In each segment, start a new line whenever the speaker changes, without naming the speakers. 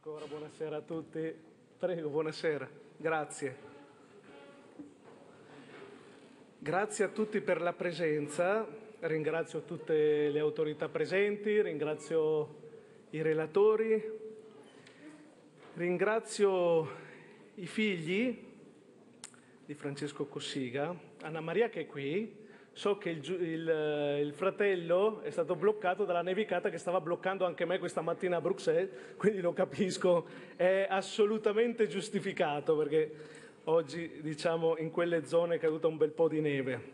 Ancora buonasera a tutti. Prego, buonasera. Grazie. Grazie a tutti per la presenza. Ringrazio tutte le autorità presenti, ringrazio i relatori, ringrazio i figli di Francesco Cossiga, Anna Maria che è qui. So che il fratello è stato bloccato dalla nevicata che stava bloccando anche me questa mattina a Bruxelles, quindi lo capisco, è assolutamente giustificato perché oggi, diciamo, in quelle zone è caduta un bel po' di neve.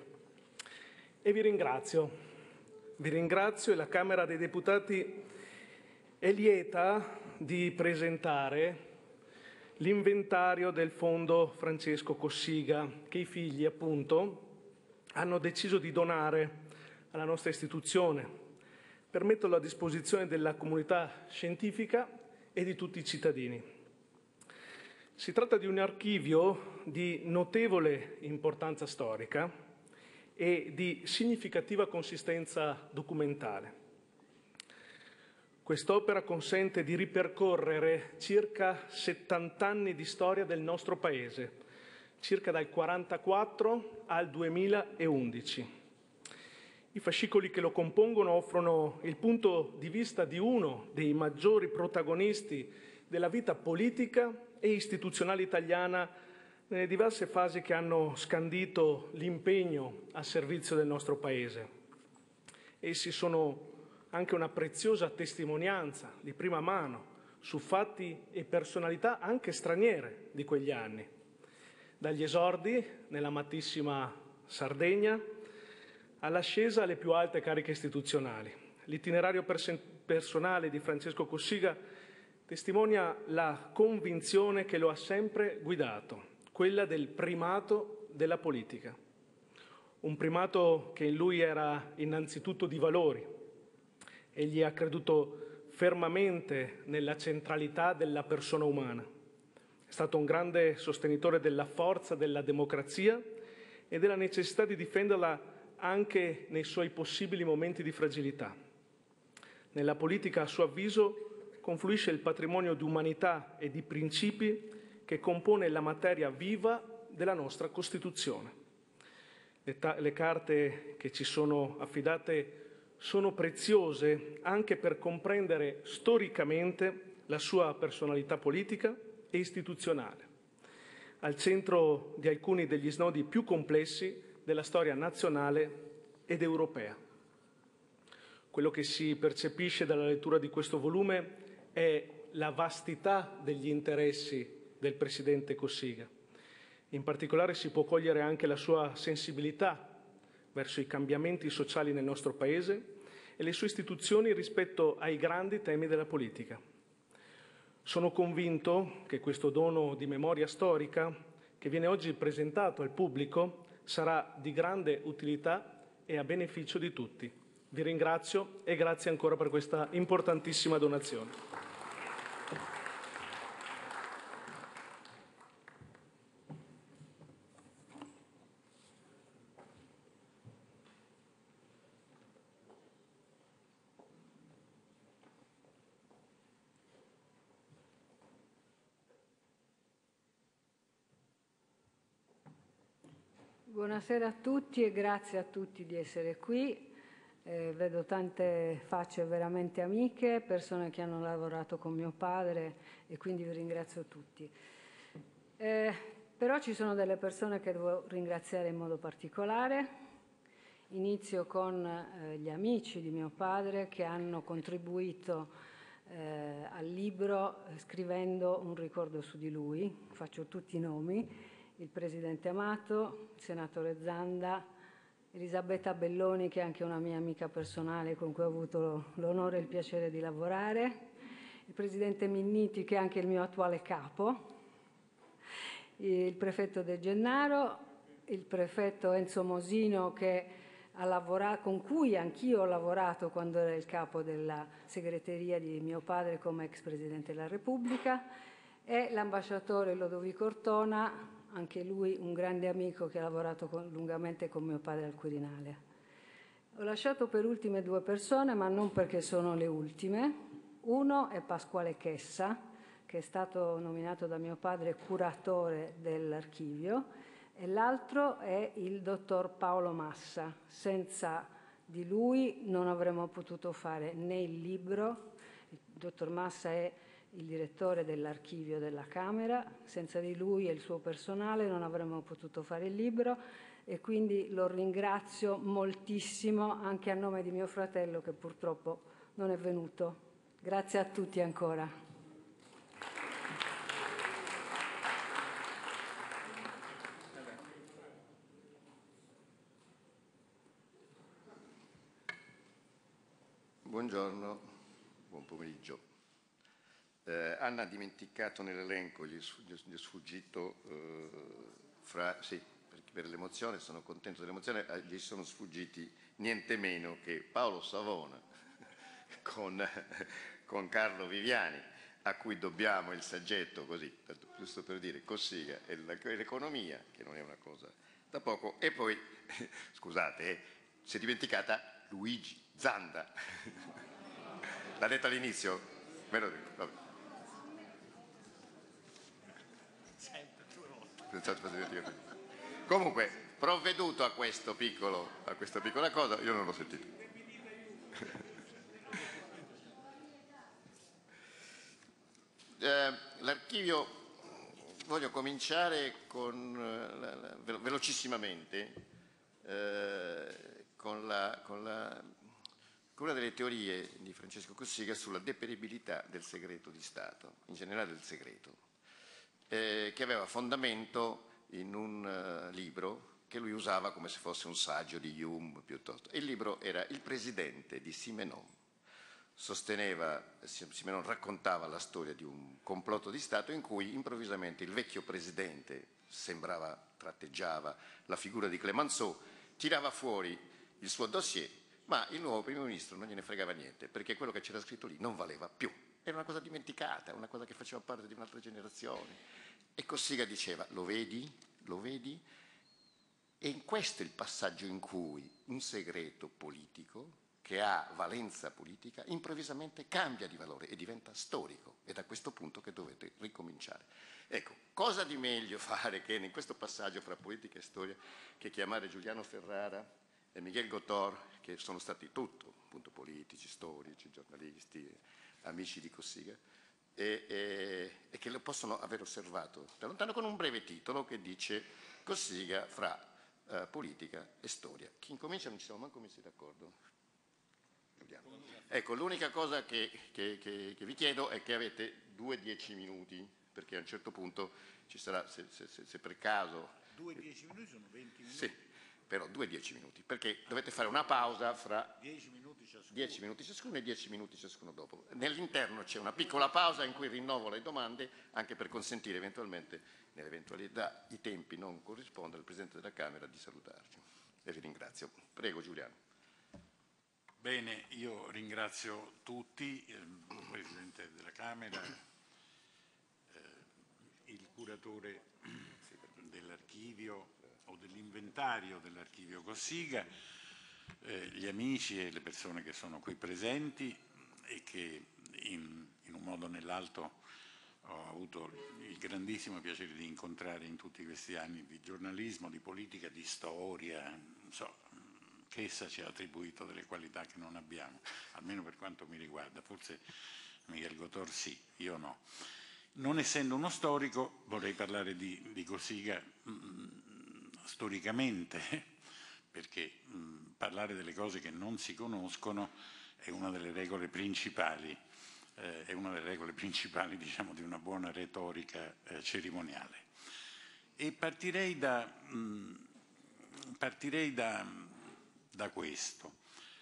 E vi ringrazio e la Camera dei Deputati è lieta di presentare l'inventario del Fondo Francesco Cossiga che i figli, appunto, hanno deciso di donare alla nostra istituzione per metterlo a disposizione della comunità scientifica e di tutti i cittadini. Si tratta di un archivio di notevole importanza storica e di significativa consistenza documentale. Quest'opera consente di ripercorrere circa 70 anni di storia del nostro Paese, circa dal 1944 al 2011. I fascicoli che lo compongono offrono il punto di vista di uno dei maggiori protagonisti della vita politica e istituzionale italiana nelle diverse fasi che hanno scandito l'impegno a servizio del nostro Paese. Essi sono anche una preziosa testimonianza di prima mano su fatti e personalità anche straniere di quegli anni. Dagli esordi nell'amatissima Sardegna all'ascesa alle più alte cariche istituzionali. L'itinerario personale di Francesco Cossiga testimonia la convinzione che lo ha sempre guidato, quella del primato della politica. Un primato che in lui era innanzitutto di valori. Egli ha creduto fermamente nella centralità della persona umana. È stato un grande sostenitore della forza della democrazia e della necessità di difenderla anche nei suoi possibili momenti di fragilità. Nella politica, a suo avviso, confluisce il patrimonio di umanità e di principi che compone la materia viva della nostra Costituzione. Le carte che ci sono affidate sono preziose anche per comprendere storicamente la sua personalità politica e istituzionale, al centro di alcuni degli snodi più complessi della storia nazionale ed europea. Quello che si percepisce dalla lettura di questo volume è la vastità degli interessi del Presidente Cossiga. In particolare si può cogliere anche la sua sensibilità verso i cambiamenti sociali nel nostro Paese e le sue istituzioni rispetto ai grandi temi della politica. Sono convinto che questo dono di memoria storica, che viene oggi presentato al pubblico, sarà di grande utilità e a beneficio di tutti. Vi ringrazio e grazie ancora per questa importantissima donazione.
Buonasera a tutti e grazie a tutti di essere qui. Vedo tante facce veramente amiche, persone che hanno lavorato con mio padre e quindi vi ringrazio tutti. Però ci sono delle persone che devo ringraziare in modo particolare. Inizio con gli amici di mio padre che hanno contribuito al libro scrivendo un ricordo su di lui. Faccio tutti i nomi. Il Presidente Amato, il Senatore Zanda, Elisabetta Belloni, che è anche una mia amica personale con cui ho avuto l'onore e il piacere di lavorare, il Presidente Minniti, che è anche il mio attuale capo, il Prefetto De Gennaro, il Prefetto Enzo Mosino, con cui anch'io ho lavorato quando era il capo della segreteria di mio padre come ex Presidente della Repubblica, e l'ambasciatore Lodovico Ortona, anche lui un grande amico che ha lavorato lungamente con mio padre al Quirinale. Ho lasciato per ultime due persone, ma non perché sono le ultime. Uno è Pasquale Chessa, che è stato nominato da mio padre curatore dell'archivio, e l'altro è il dottor Paolo Massa. Senza di lui non avremmo potuto fare né il libro. Il dottor Massa è il direttore dell'archivio della Camera, senza di lui e il suo personale non avremmo potuto fare il libro, e quindi lo ringrazio moltissimo anche a nome di mio fratello che purtroppo non è venuto. Grazie a tutti ancora.
Buongiorno, buon pomeriggio. Anna ha dimenticato nell'elenco, gli è sfuggito sì, per l'emozione, sono contento dell'emozione, gli sono sfuggiti niente meno che Paolo Savona con Carlo Viviani, a cui dobbiamo il saggetto, così, giusto per dire, Cossiga e l'economia, che non è una cosa da poco, e poi, scusate, si è dimenticata Luigi Zanda. L'ha detta all'inizio? Me lo dico, vabbè. Comunque, provveduto a questa piccola cosa, io non l'ho sentito. L'archivio, voglio cominciare velocissimamente con una delle teorie di Francesco Cossiga sulla deperibilità del segreto di Stato, in generale del segreto, che aveva fondamento in un libro che lui usava come se fosse un saggio di Hume piuttosto. Il libro era Il presidente di Simenon. Simenon raccontava la storia di un complotto di Stato in cui improvvisamente il vecchio presidente tratteggiava la figura di Clemenceau, tirava fuori il suo dossier, ma il nuovo primo ministro non gliene fregava niente, perché quello che c'era scritto lì non valeva più. Era una cosa dimenticata, una cosa che faceva parte di un'altra generazione. E Cossiga diceva, lo vedi? Lo vedi? E questo è il passaggio in cui un segreto politico, che ha valenza politica, improvvisamente cambia di valore e diventa storico. È da questo punto che dovete ricominciare. Ecco, cosa di meglio fare che in questo passaggio fra politica e storia che chiamare Giuliano Ferrara e Miguel Gotor, che sono stati tutto, appunto, politici, storici, giornalisti, amici di Cossiga, e che lo possono aver osservato da lontano con un breve titolo che dice Cossiga fra politica e storia. Chi incomincia non ci siamo manco messi d'accordo. Ecco, l'unica cosa che vi chiedo è che avete 2-10 minuti, perché a un certo punto ci sarà, se per caso...
2-10 minuti sono 20 minuti.
Sì, però 2-10 minuti, perché dovete fare una pausa fra
10 minuti ciascuno.
10 minuti ciascuno e 10 minuti ciascuno dopo. Nell'interno c'è una piccola pausa in cui rinnovo le domande, anche per consentire eventualmente, nell'eventualità i tempi non corrispondono, al Presidente della Camera di salutarci. E vi ringrazio. Prego Giuliano.
Bene, io ringrazio tutti, il Presidente della Camera, il curatore dell'archivio o dell'inventario dell'archivio Cossiga, gli amici e le persone che sono qui presenti e che in un modo o nell'altro ho avuto il grandissimo piacere di incontrare in tutti questi anni di giornalismo, di politica, di storia, non so, che essa ci ha attribuito delle qualità che non abbiamo, almeno per quanto mi riguarda. Forse Miguel Gotor sì, io no. Non essendo uno storico, vorrei parlare di Cossiga storicamente, perché parlare delle cose che non si conoscono è una delle regole principali, diciamo, di una buona retorica cerimoniale. E partirei da questo.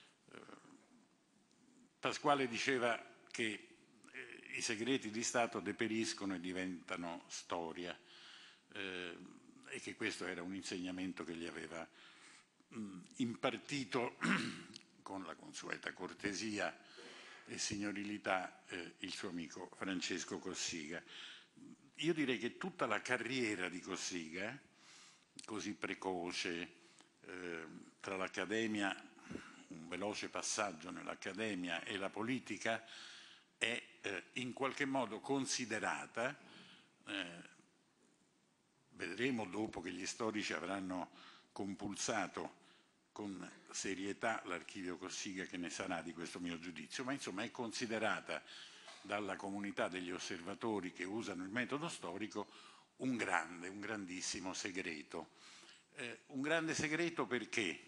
Pasquale diceva che i segreti di Stato deperiscono e diventano storia, e che questo era un insegnamento che gli aveva impartito con la consueta cortesia e signorilità il suo amico Francesco Cossiga. Io direi che tutta la carriera di Cossiga, così precoce, tra l'accademia, un veloce passaggio nell'accademia e la politica, è in qualche modo considerata, vedremo dopo che gli storici avranno compulsato con serietà l'archivio Cossiga che ne sarà di questo mio giudizio, ma insomma è considerata dalla comunità degli osservatori che usano il metodo storico un grandissimo segreto. Un grande segreto perché?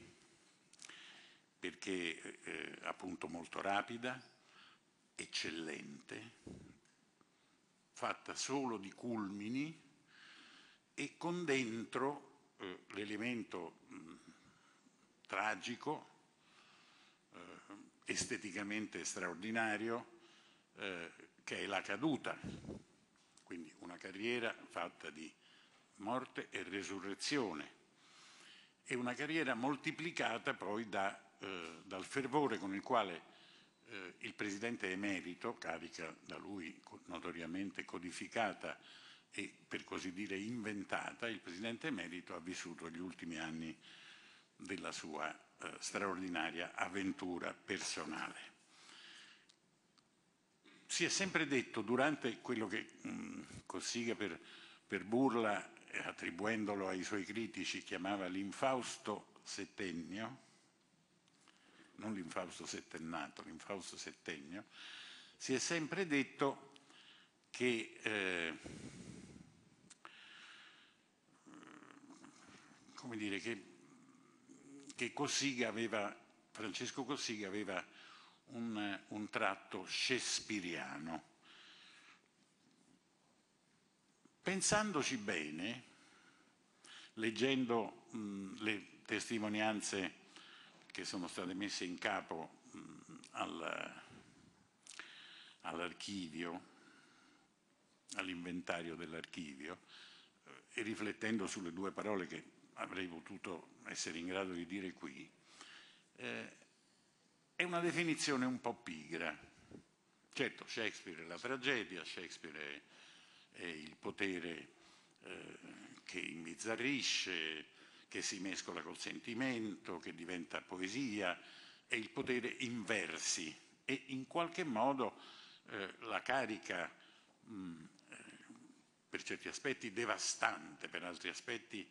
Perché appunto molto rapida, eccellente, fatta solo di culmini e con dentro l'elemento tragico, esteticamente straordinario, che è la caduta, quindi una carriera fatta di morte e resurrezione, e una carriera moltiplicata poi dal fervore con il quale il presidente emerito, carica da lui notoriamente codificata e per così dire inventata, il presidente emerito ha vissuto gli ultimi anni della sua straordinaria avventura personale. Si è sempre detto durante quello che Cossiga per burla, attribuendolo ai suoi critici, chiamava l'infausto settennio, non l'infausto settennato, l'infausto settennio, si è sempre detto che, come dire, che Francesco Cossiga aveva un tratto shakespeariano. Pensandoci bene, leggendo le testimonianze che sono state messe in capo all'archivio, all'inventario dell'archivio, e riflettendo sulle due parole che avrei potuto essere in grado di dire qui, è una definizione un po' pigra. Certo, Shakespeare è la tragedia, Shakespeare è il potere che imbizzarrisce, che si mescola col sentimento, che diventa poesia, è il potere in versi e in qualche modo la carica per certi aspetti devastante, per altri aspetti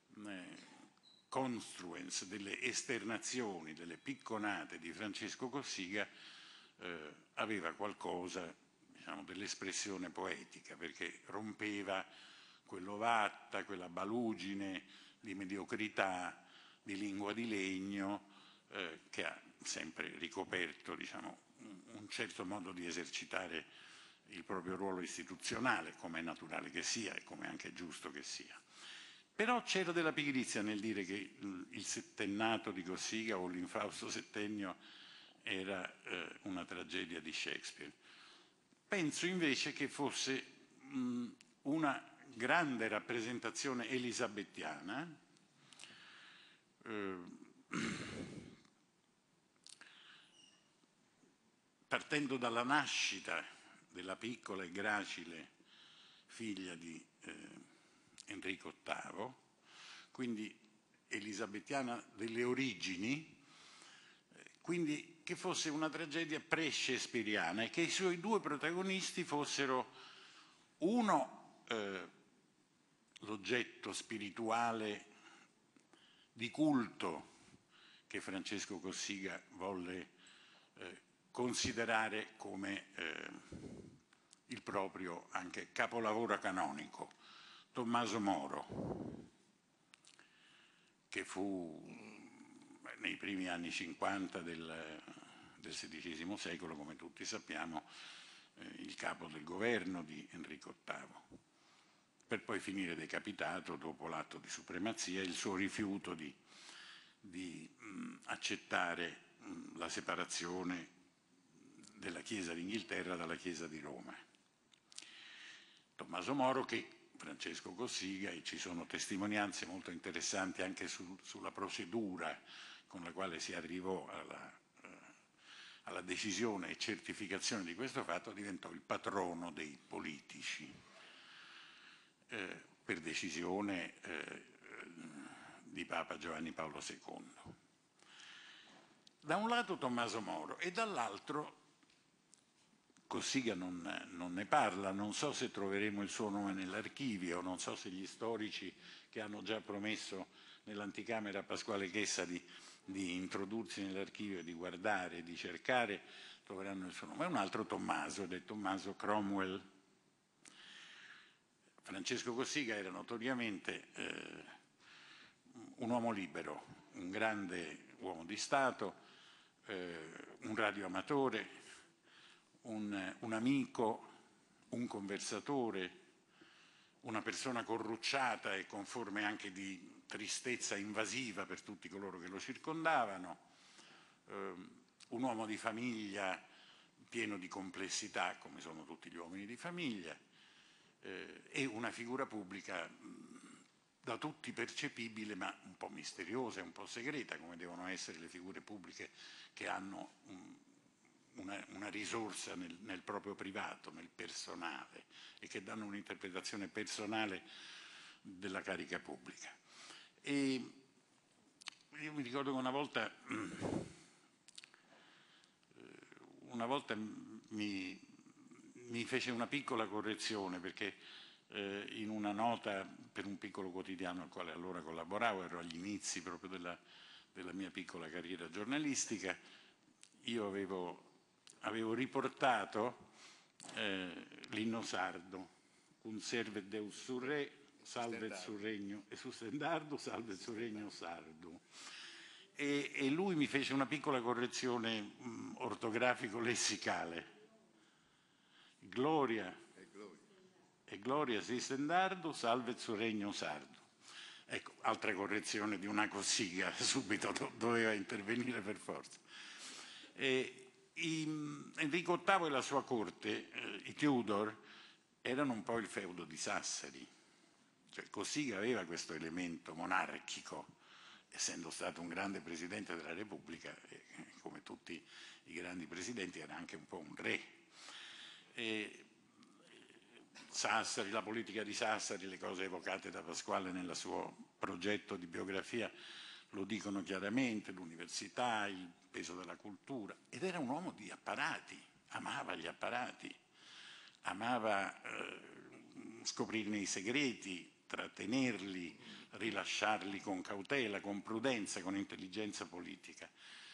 construens delle esternazioni, delle picconate di Francesco Cossiga aveva qualcosa, diciamo, dell'espressione poetica, perché rompeva quell'ovatta, quella balugine di mediocrità, di lingua di legno che ha sempre ricoperto, diciamo, un certo modo di esercitare il proprio ruolo istituzionale, come è naturale che sia e come è anche giusto che sia. Però c'era della pigrizia nel dire che il settennato di Cossiga o l'infausto settennio era una tragedia di Shakespeare. Penso invece che fosse una grande rappresentazione elisabettiana, partendo dalla nascita della piccola e gracile figlia di Enrico VIII, quindi elisabettiana delle origini, quindi che fosse una tragedia pre-shakespeariana e che i suoi due protagonisti fossero uno l'oggetto spirituale di culto che Francesco Cossiga volle considerare come il proprio anche capolavoro canonico, Tommaso Moro, che fu nei primi anni 50 del XVI secolo, come tutti sappiamo, il capo del governo di Enrico VIII, per poi finire decapitato dopo l'atto di supremazia e il suo rifiuto di accettare la separazione della Chiesa d'Inghilterra dalla Chiesa di Roma. Tommaso Moro, che Francesco Cossiga, e ci sono testimonianze molto interessanti anche sulla procedura con la quale si arrivò alla decisione e certificazione di questo fatto, diventò il patrono dei politici per decisione di Papa Giovanni Paolo II. Da un lato Tommaso Moro e dall'altro Cossiga non ne parla, non so se troveremo il suo nome nell'archivio, non so se gli storici che hanno già promesso nell'anticamera a Pasquale Chessa di introdursi nell'archivio, di guardare, di cercare, troveranno il suo nome. È un altro Tommaso, ed è Tommaso Cromwell. Francesco Cossiga era notoriamente un uomo libero, un grande uomo di Stato, un radioamatore, un amico, un conversatore, una persona corrucciata e con forme anche di tristezza invasiva per tutti coloro che lo circondavano, un uomo di famiglia pieno di complessità, come sono tutti gli uomini di famiglia, e una figura pubblica da tutti percepibile, ma un po' misteriosa e un po' segreta, come devono essere le figure pubbliche che hanno una risorsa nel proprio privato, nel personale, e che danno un'interpretazione personale della carica pubblica. E io mi ricordo che una volta mi fece una piccola correzione, perché in una nota per un piccolo quotidiano al quale allora collaboravo, ero agli inizi proprio della mia piccola carriera giornalistica, io avevo riportato l'inno sardo, «Cum servet Deus sur re, salvet sul regno, e sustendardo, salvet sul regno sardo». E lui mi fece una piccola correzione ortografico-lessicale. Gloria sistendardo, salvet sul regno sardo. Ecco, altra correzione di una Cossiga, subito doveva intervenire per forza. Enrico VIII e la sua corte, i Tudor, erano un po' il feudo di Sassari. Cioè, Cossiga aveva questo elemento monarchico, essendo stato un grande presidente della Repubblica, come tutti i grandi presidenti era anche un po' un re. Sassari, la politica di Sassari, le cose evocate da Pasquale nel suo progetto di biografia lo dicono chiaramente, l'università, il peso della cultura, ed era un uomo di apparati, amava gli apparati, amava scoprirne i segreti, trattenerli, rilasciarli con cautela, con prudenza, con intelligenza politica.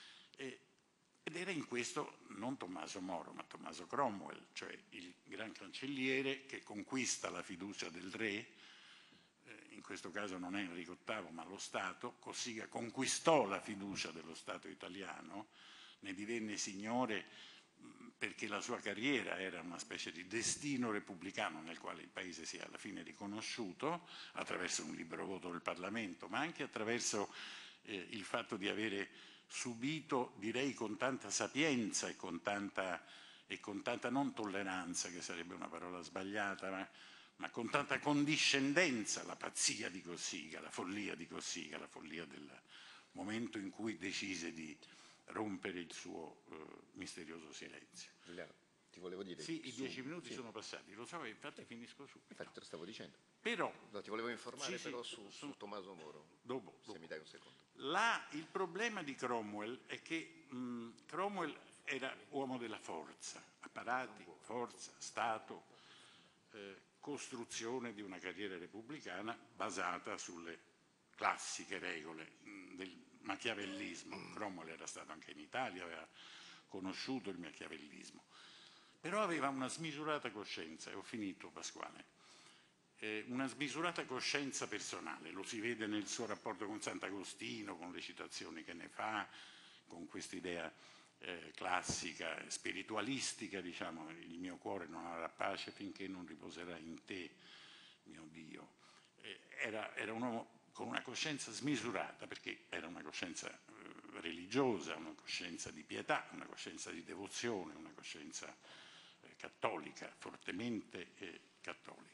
Ed era in questo non Tommaso Moro, ma Tommaso Cromwell, cioè il gran cancelliere che conquista la fiducia del re. In questo caso non è Enrico VIII, ma lo Stato. Cossiga conquistò la fiducia dello Stato italiano, ne divenne signore perché la sua carriera era una specie di destino repubblicano nel quale il Paese si è alla fine riconosciuto attraverso un libero voto del Parlamento, ma anche attraverso il fatto di avere subito, direi con tanta sapienza e con tanta non tolleranza, che sarebbe una parola sbagliata, ma con tanta condiscendenza la pazzia di Cossiga, la follia di Cossiga, la follia del momento in cui decise di rompere il suo misterioso silenzio.
Ti volevo dire...
Sì, i 10 minuti sono passati, lo so, e infatti finisco subito.
Infatti te lo stavo dicendo.
Però...
No, ti volevo informare però su Tommaso Moro.
Dopo.
Se mi dai un secondo.
Il problema di Cromwell è che Cromwell era uomo della forza, apparati, forza, Stato, costruzione di una carriera repubblicana basata sulle classiche regole del machiavellismo. Cromwell era stato anche in Italia, aveva conosciuto il machiavellismo, però aveva una smisurata coscienza, e ho finito Pasquale, una smisurata coscienza personale, lo si vede nel suo rapporto con Sant'Agostino, con le citazioni che ne fa, con quest'idea classica, spiritualistica, diciamo, il mio cuore non avrà pace finché non riposerà in te, mio Dio. Era un uomo con una coscienza smisurata, perché era una coscienza religiosa, una coscienza di pietà, una coscienza di devozione, una coscienza cattolica, fortemente cattolica.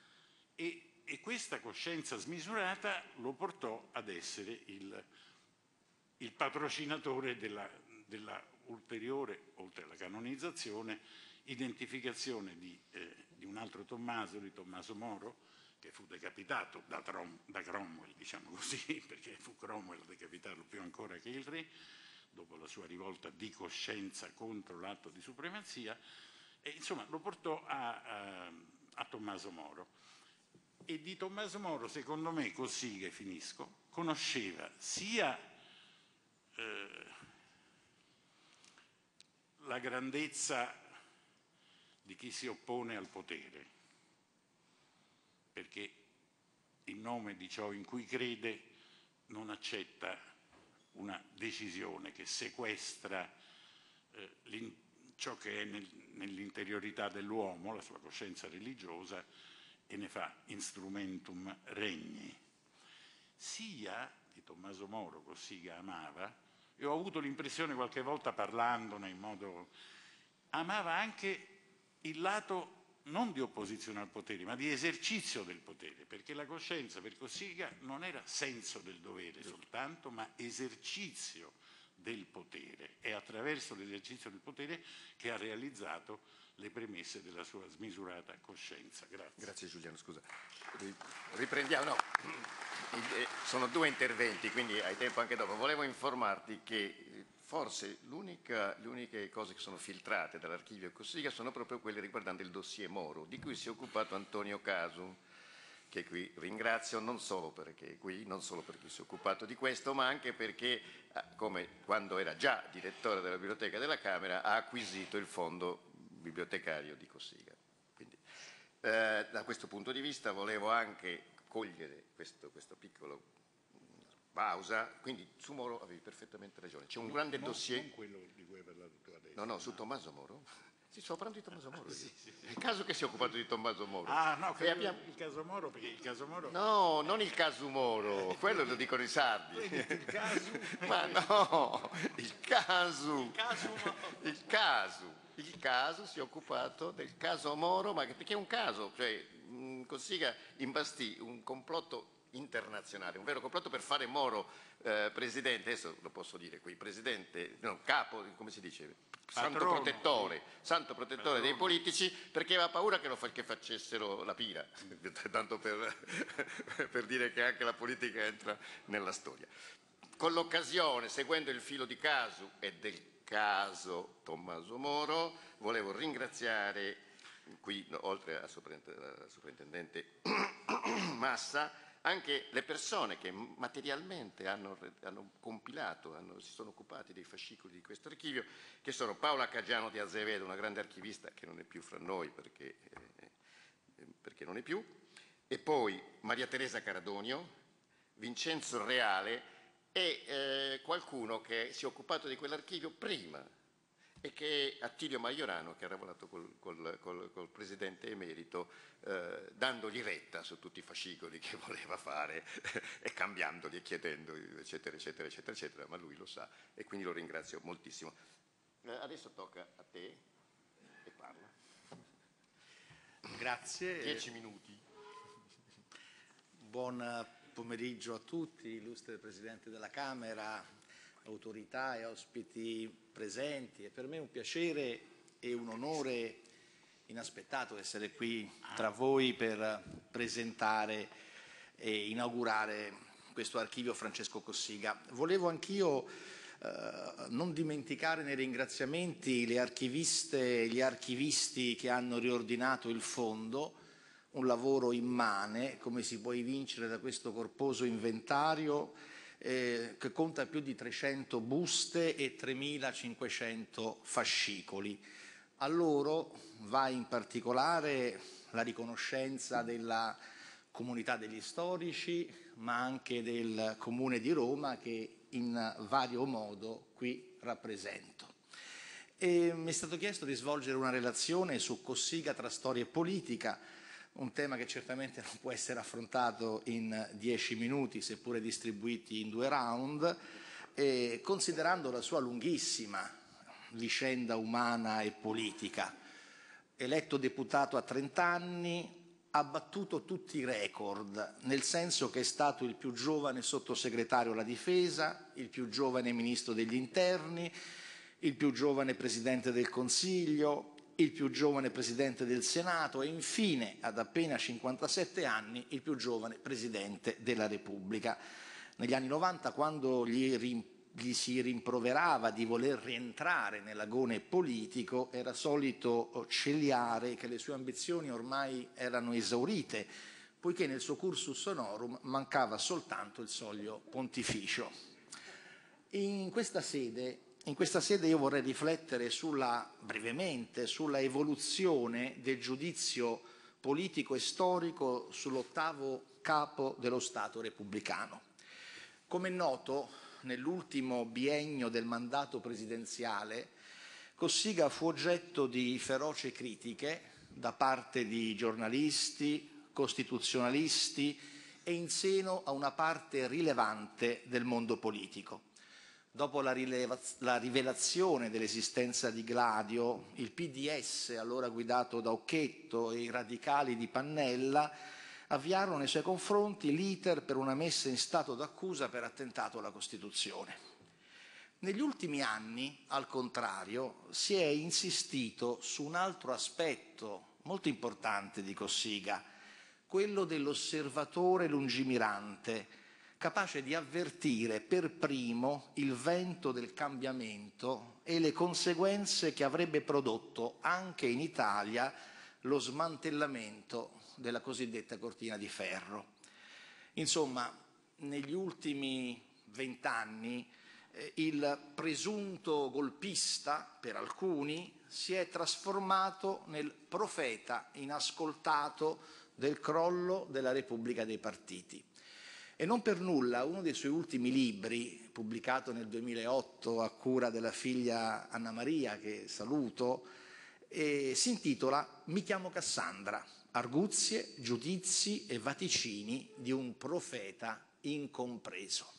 E questa coscienza smisurata lo portò ad essere il patrocinatore della ulteriore, oltre alla canonizzazione, identificazione di un altro Tommaso, di Tommaso Moro, che fu decapitato da Cromwell, diciamo così, perché fu Cromwell a decapitarlo più ancora che il re, dopo la sua rivolta di coscienza contro l'atto di supremazia, E, insomma, lo portò a Tommaso Moro. E di Tommaso Moro, secondo me, Cossiga, finisco, conosceva sia la grandezza di chi si oppone al potere, perché in nome di ciò in cui crede non accetta una decisione che sequestra ciò che è nell'interiorità dell'uomo, la sua coscienza religiosa, e ne fa instrumentum regni. Sia di Tommaso Moro Cossiga amava, e ho avuto l'impressione qualche volta parlandone in modo... amava anche il lato non di opposizione al potere, ma di esercizio del potere, perché la coscienza per Cossiga non era senso del dovere soltanto, ma esercizio del potere. È attraverso l'esercizio del potere che ha realizzato le premesse della sua smisurata coscienza. Grazie.
Grazie Giuliano, scusa. Riprendiamo, no. Sono due interventi, quindi hai tempo anche dopo. Volevo informarti che forse le uniche cose che sono filtrate dall'archivio Cossiga sono proprio quelle riguardanti il dossier Moro, di cui si è occupato Antonio Casu, che qui ringrazio non solo perché si è occupato di questo, ma anche perché, come quando era già direttore della biblioteca della Camera, ha acquisito il fondo bibliotecario di Cossiga. Quindi, da questo punto di vista volevo anche cogliere questo piccolo pausa, quindi su Moro avevi perfettamente ragione. C'è un grande dossier.
Non quello di cui hai parlato tu adesso.
No, su Tommaso Moro. Sì, sto parlando di Tommaso Moro. Sì. È il caso che si è occupato di Tommaso Moro.
Ah, no, il caso Moro, perché il caso Moro...
No, non il caso Moro, quello lo dicono i sardi.
Il caso...
Ma no, il caso si è occupato del caso Moro, ma perché è un caso, cioè Cossiga imbastì un complotto internazionale, un vero complotto per fare Moro presidente, adesso lo posso dire qui, presidente, no, capo, come si dice? Santo protettore dei politici, perché aveva paura che facessero la pira, tanto per dire che anche la politica entra nella storia. Con l'occasione, seguendo il filo di Casu e del caso Tommaso Moro, volevo ringraziare qui, oltre al sovrintendente Massa, anche le persone che materialmente hanno compilato, si sono occupati dei fascicoli di questo archivio, che sono Paola Caggiano di Azevedo, una grande archivista che non è più fra noi perché non è più, e poi Maria Teresa Caradonio, Vincenzo Reale e qualcuno che si è occupato di quell'archivio prima, e che è Attilio Maiorano, che ha lavorato col presidente emerito, dandogli retta su tutti i fascicoli che voleva fare e cambiandoli e chiedendogli, eccetera, eccetera, eccetera, eccetera, ma lui lo sa e quindi lo ringrazio moltissimo. Adesso tocca a te e parla.
Grazie.
10 minuti.
Buon pomeriggio a tutti, illustre Presidente della Camera, autorità e ospiti presenti. È per me un piacere e un onore inaspettato essere qui tra voi per presentare e inaugurare questo archivio Francesco Cossiga. Volevo anch'io non dimenticare nei ringraziamenti le archiviste e gli archivisti che hanno riordinato il fondo, un lavoro immane, come si può evincere da questo corposo inventario, che conta più di 300 buste e 3.500 fascicoli. A loro va in particolare la riconoscenza della comunità degli storici, ma anche del Comune di Roma, che in vario modo qui rappresento. E mi è stato chiesto di svolgere una relazione su Cossiga tra storia e politica, un tema che certamente non può essere affrontato in 10 minuti, seppure distribuiti in 2 round, considerando la sua lunghissima vicenda umana e politica. Eletto deputato a 30 anni, ha battuto tutti i record, nel senso che è stato il più giovane sottosegretario alla difesa, il più giovane ministro degli interni, il più giovane presidente del Consiglio, il più giovane presidente del Senato e infine, ad appena 57 anni, il più giovane presidente della Repubblica. Negli anni 90, quando gli gli si rimproverava di voler rientrare nell'agone politico, era solito celiare che le sue ambizioni ormai erano esaurite, poiché nel suo cursus honorum mancava soltanto il soglio pontificio. In questa sede io vorrei riflettere brevemente sulla evoluzione del giudizio politico e storico sull'8° capo dello Stato repubblicano. Come è noto, nell'ultimo biennio del mandato presidenziale, Cossiga fu oggetto di feroci critiche da parte di giornalisti, costituzionalisti e in seno a una parte rilevante del mondo politico. Dopo la rivelazione dell'esistenza di Gladio, il PDS, allora guidato da Occhetto, e i radicali di Pannella avviarono nei suoi confronti l'iter per una messa in stato d'accusa per attentato alla Costituzione. Negli ultimi anni, al contrario, si è insistito su un altro aspetto molto importante di Cossiga, quello dell'osservatore lungimirante, capace di avvertire per primo il vento del cambiamento e le conseguenze che avrebbe prodotto anche in Italia lo smantellamento della cosiddetta cortina di ferro. Insomma, negli ultimi 20 anni il presunto golpista, per alcuni, si è trasformato nel profeta inascoltato del crollo della Repubblica dei Partiti. E non per nulla uno dei suoi ultimi libri, pubblicato nel 2008 a cura della figlia Anna Maria, che saluto, si intitola Mi chiamo Cassandra, arguzie, giudizi e vaticini di un profeta incompreso.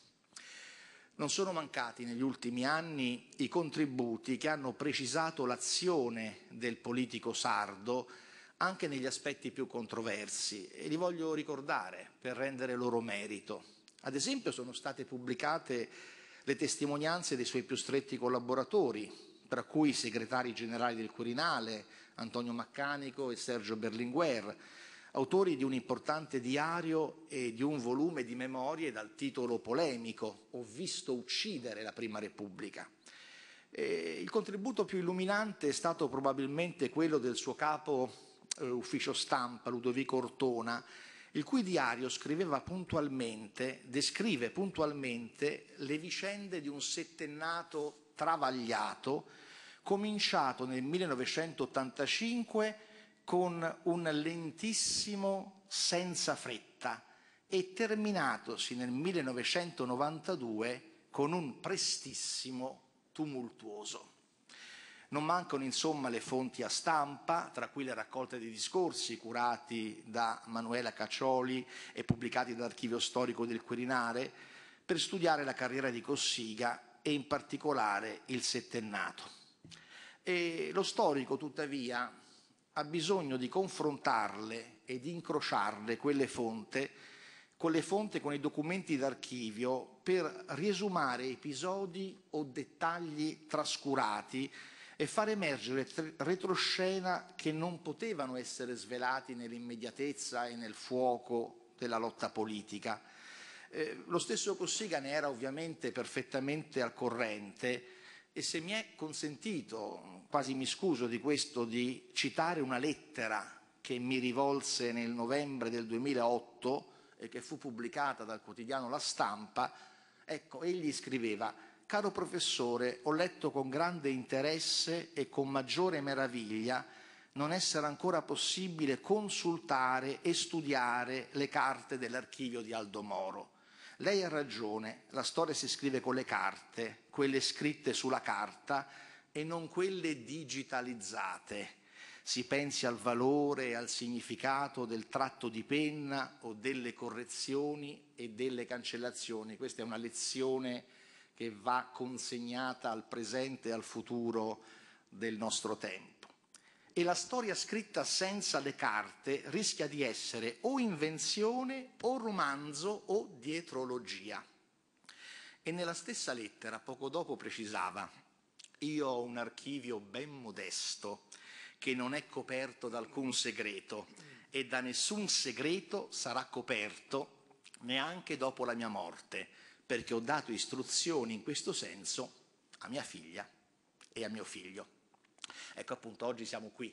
Non sono mancati negli ultimi anni i contributi che hanno precisato l'azione del politico sardo anche negli aspetti più controversi, e li voglio ricordare per rendere loro merito. Ad esempio sono state pubblicate le testimonianze dei suoi più stretti collaboratori, tra cui i segretari generali del Quirinale, Antonio Maccanico e Sergio Berlinguer, autori di un importante diario e di un volume di memorie dal titolo polemico Ho visto uccidere la Prima Repubblica. Il contributo più illuminante è stato probabilmente quello del suo capo ufficio stampa, Ludovico Ortona, il cui diario descrive puntualmente le vicende di un settennato travagliato, cominciato nel 1985 con un lentissimo senza fretta e terminatosi nel 1992 con un prestissimo tumultuoso. Non mancano insomma le fonti a stampa, tra cui le raccolte di discorsi curati da Manuela Caccioli e pubblicati dall'Archivio Storico del Quirinale, per studiare la carriera di Cossiga e in particolare il settennato. E lo storico, tuttavia, ha bisogno di confrontarle e di incrociarle con i documenti d'archivio per riesumare episodi o dettagli trascurati e far emergere retroscena che non potevano essere svelati nell'immediatezza e nel fuoco della lotta politica. Lo stesso Cossiga ne era ovviamente perfettamente al corrente, e se mi è consentito, quasi mi scuso di questo, di citare una lettera che mi rivolse nel novembre del 2008 e che fu pubblicata dal quotidiano La Stampa, ecco, egli scriveva: Caro professore, ho letto con grande interesse e con maggiore meraviglia non essere ancora possibile consultare e studiare le carte dell'archivio di Aldo Moro. Lei ha ragione, la storia si scrive con le carte, quelle scritte sulla carta e non quelle digitalizzate. Si pensi al valore e al significato del tratto di penna o delle correzioni e delle cancellazioni. Questa è una lezione che va consegnata al presente e al futuro del nostro tempo. E la storia scritta senza le carte rischia di essere o invenzione o romanzo o dietrologia. E nella stessa lettera, poco dopo, precisava: io ho un archivio ben modesto che non è coperto da alcun segreto e da nessun segreto sarà coperto neanche dopo la mia morte, perché ho dato istruzioni in questo senso a mia figlia e a mio figlio. Ecco, appunto, oggi siamo qui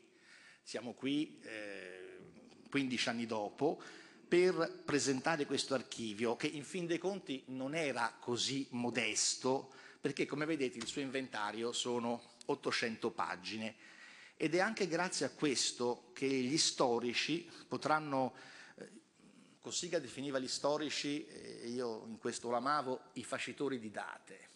15 anni dopo per presentare questo archivio che in fin dei conti non era così modesto, perché come vedete il suo inventario sono 800 pagine ed è anche grazie a questo che gli storici potranno, Cossiga definiva gli storici, io in questo lo amavo, i facitori di date.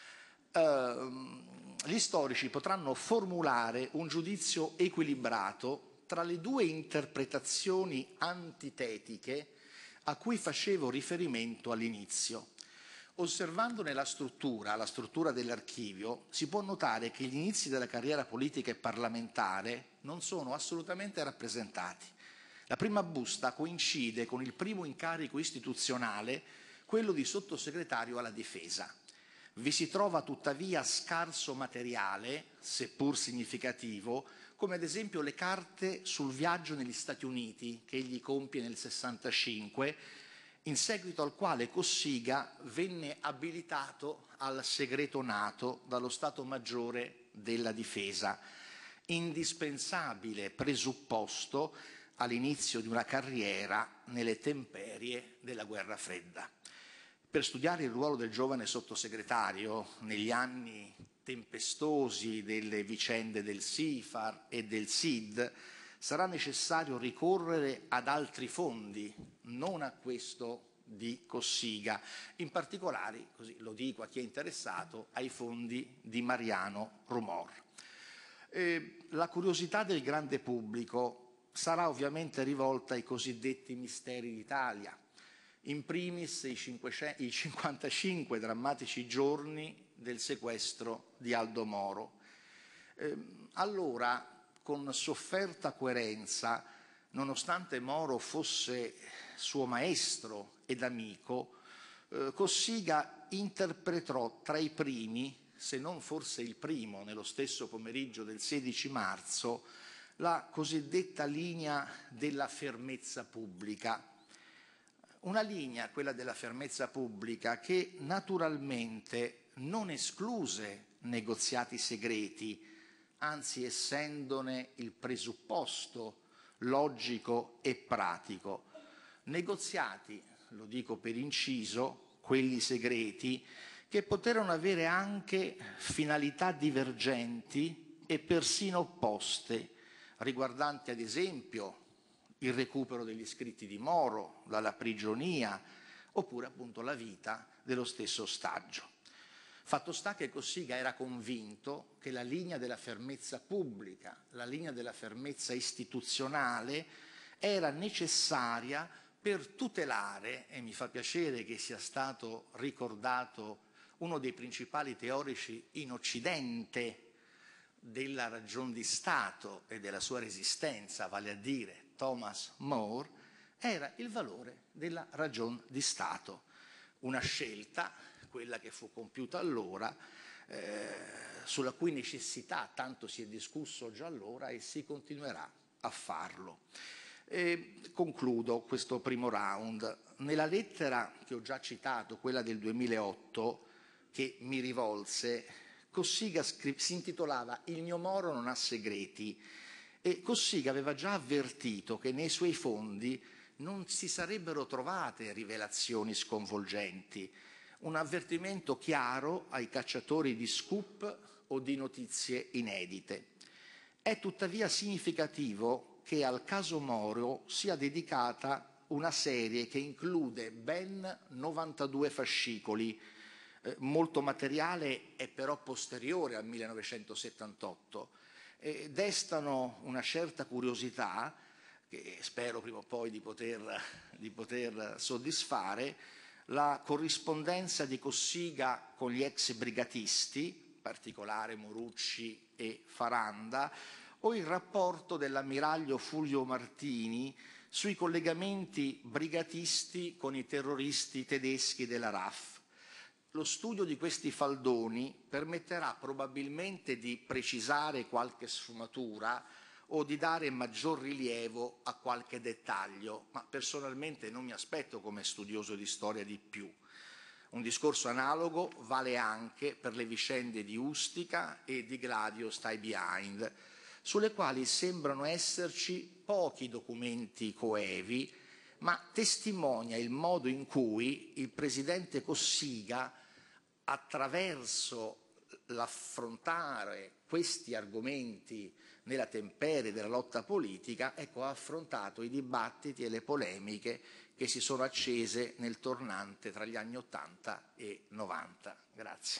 Gli storici potranno formulare un giudizio equilibrato tra le due interpretazioni antitetiche a cui facevo riferimento all'inizio. Osservandone la struttura dell'archivio, si può notare che gli inizi della carriera politica e parlamentare non sono assolutamente rappresentati. La prima busta coincide con il primo incarico istituzionale, quello di sottosegretario alla difesa. Vi si trova tuttavia scarso materiale, seppur significativo, come ad esempio le carte sul viaggio negli Stati Uniti che egli compie nel 65, in seguito al quale Cossiga venne abilitato al segreto NATO dallo Stato Maggiore della Difesa, indispensabile presupposto all'inizio di una carriera nelle temperie della Guerra Fredda. Per studiare il ruolo del giovane sottosegretario negli anni tempestosi delle vicende del SIFAR e del SID sarà necessario ricorrere ad altri fondi, non a questo di Cossiga, in particolare, così lo dico a chi è interessato, ai fondi di Mariano Rumor. La curiosità del grande pubblico sarà ovviamente rivolta ai cosiddetti misteri d'Italia, in primis i 55 drammatici giorni del sequestro di Aldo Moro. Allora, con sofferta coerenza, nonostante Moro fosse suo maestro ed amico, Cossiga interpretò tra i primi, se non forse il primo, nello stesso pomeriggio del 16 marzo, la cosiddetta linea della fermezza pubblica. Una linea, quella della fermezza pubblica, che naturalmente non escluse negoziati segreti, anzi essendone il presupposto logico e pratico. Negoziati, lo dico per inciso, quelli segreti, che poterono avere anche finalità divergenti e persino opposte, riguardanti ad esempio il recupero degli scritti di Moro, dalla prigionia, oppure appunto la vita dello stesso ostaggio. Fatto sta che Cossiga era convinto che la linea della fermezza pubblica, la linea della fermezza istituzionale era necessaria per tutelare, e mi fa piacere che sia stato ricordato uno dei principali teorici in Occidente della ragion di Stato e della sua resistenza, vale a dire Thomas More, era il valore della ragion di Stato. Una scelta, quella che fu compiuta allora, sulla cui necessità tanto si è discusso già allora e si continuerà a farlo. Concludo questo primo round. Nella lettera che ho già citato, quella del 2008, che mi rivolse, Cossiga si intitolava «Il mio Moro non ha segreti» e Cossiga aveva già avvertito che nei suoi fondi non si sarebbero trovate rivelazioni sconvolgenti, un avvertimento chiaro ai cacciatori di scoop o di notizie inedite. È tuttavia significativo che al caso Moro sia dedicata una serie che include ben 92 fascicoli. Molto materiale è però posteriore al 1978. Destano una certa curiosità, che spero prima o poi di poter soddisfare, la corrispondenza di Cossiga con gli ex brigatisti, in particolare Morucci e Faranda, o il rapporto dell'ammiraglio Fulvio Martini sui collegamenti brigatisti con i terroristi tedeschi della RAF. Lo studio di questi faldoni permetterà probabilmente di precisare qualche sfumatura o di dare maggior rilievo a qualche dettaglio, ma personalmente non mi aspetto come studioso di storia di più. Un discorso analogo vale anche per le vicende di Ustica e di Gladio Stay Behind, sulle quali sembrano esserci pochi documenti coevi, ma testimonia il modo in cui il presidente Cossiga, attraverso l'affrontare questi argomenti nella temperie della lotta politica, ecco, ha affrontato i dibattiti e le polemiche che si sono accese nel tornante tra gli anni 80 e 90. Grazie.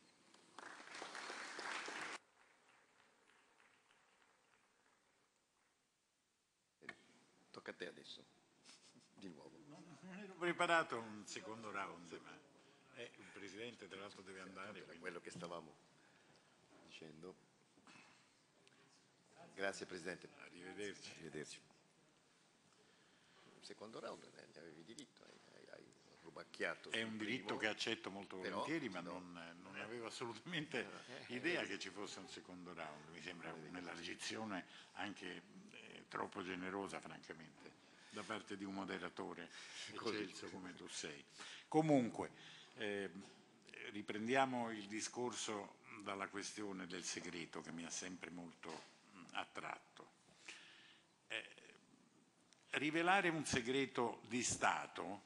Tocca a te adesso, di nuovo.
Non ero preparato a un secondo round, ma il Presidente tra l'altro deve andare.
Era quello che stavamo dicendo. Grazie Presidente.
Arrivederci.
Arrivederci. Secondo round ne avevi diritto, hai rubacchiato.
È un diritto che accetto molto volentieri, ma
no.
non avevo assolutamente idea che ci fosse un secondo round. Mi sembra un'elargizione anche troppo generosa, francamente, da parte di un moderatore eccelso come tu sei. Comunque, riprendiamo il discorso dalla questione del segreto che mi ha sempre molto attratto. Rivelare un segreto di Stato,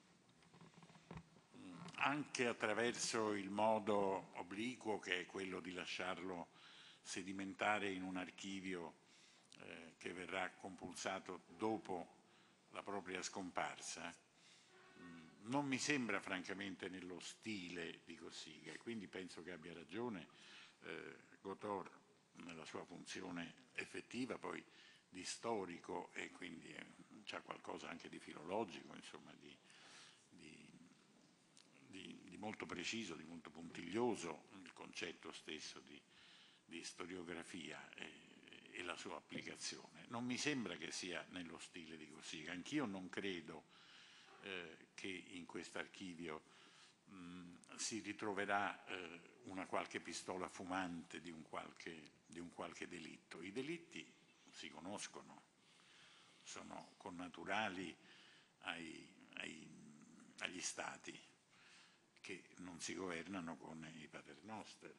anche attraverso il modo obliquo che è quello di lasciarlo sedimentare in un archivio che verrà compulsato dopo la propria scomparsa, non mi sembra francamente nello stile di Cossiga, e quindi penso che abbia ragione Gotor nella sua funzione effettiva, poi di storico, e quindi c'ha qualcosa anche di filologico, insomma, di molto preciso, di molto puntiglioso, il concetto stesso di storiografia e la sua applicazione. Non mi sembra che sia nello stile di Cossiga. Anch'io non credo che in quest'archivio si ritroverà una qualche pistola fumante di un qualche delitto. I delitti si conoscono, sono connaturali agli Stati, che non si governano con i paternoster.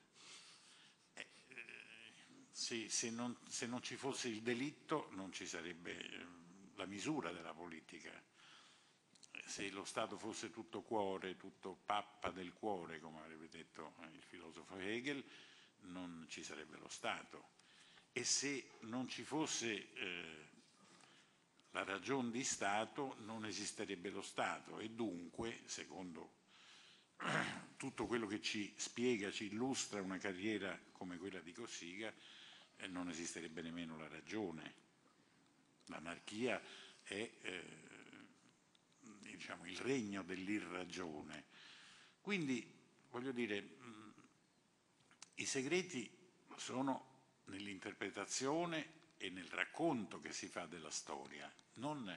Se non ci fosse il delitto non ci sarebbe la misura della politica. Se lo Stato fosse tutto cuore, tutto pappa del cuore, come avrebbe detto il filosofo Hegel, non ci sarebbe lo Stato. E se non ci fosse la ragion di Stato, non esisterebbe lo Stato, e dunque, secondo tutto quello che ci spiega, ci illustra una carriera come quella di Cossiga, non esisterebbe nemmeno la ragione. L'anarchia è diciamo, il regno dell'irragione. Quindi, voglio dire, i segreti sono nell'interpretazione e nel racconto che si fa della storia, non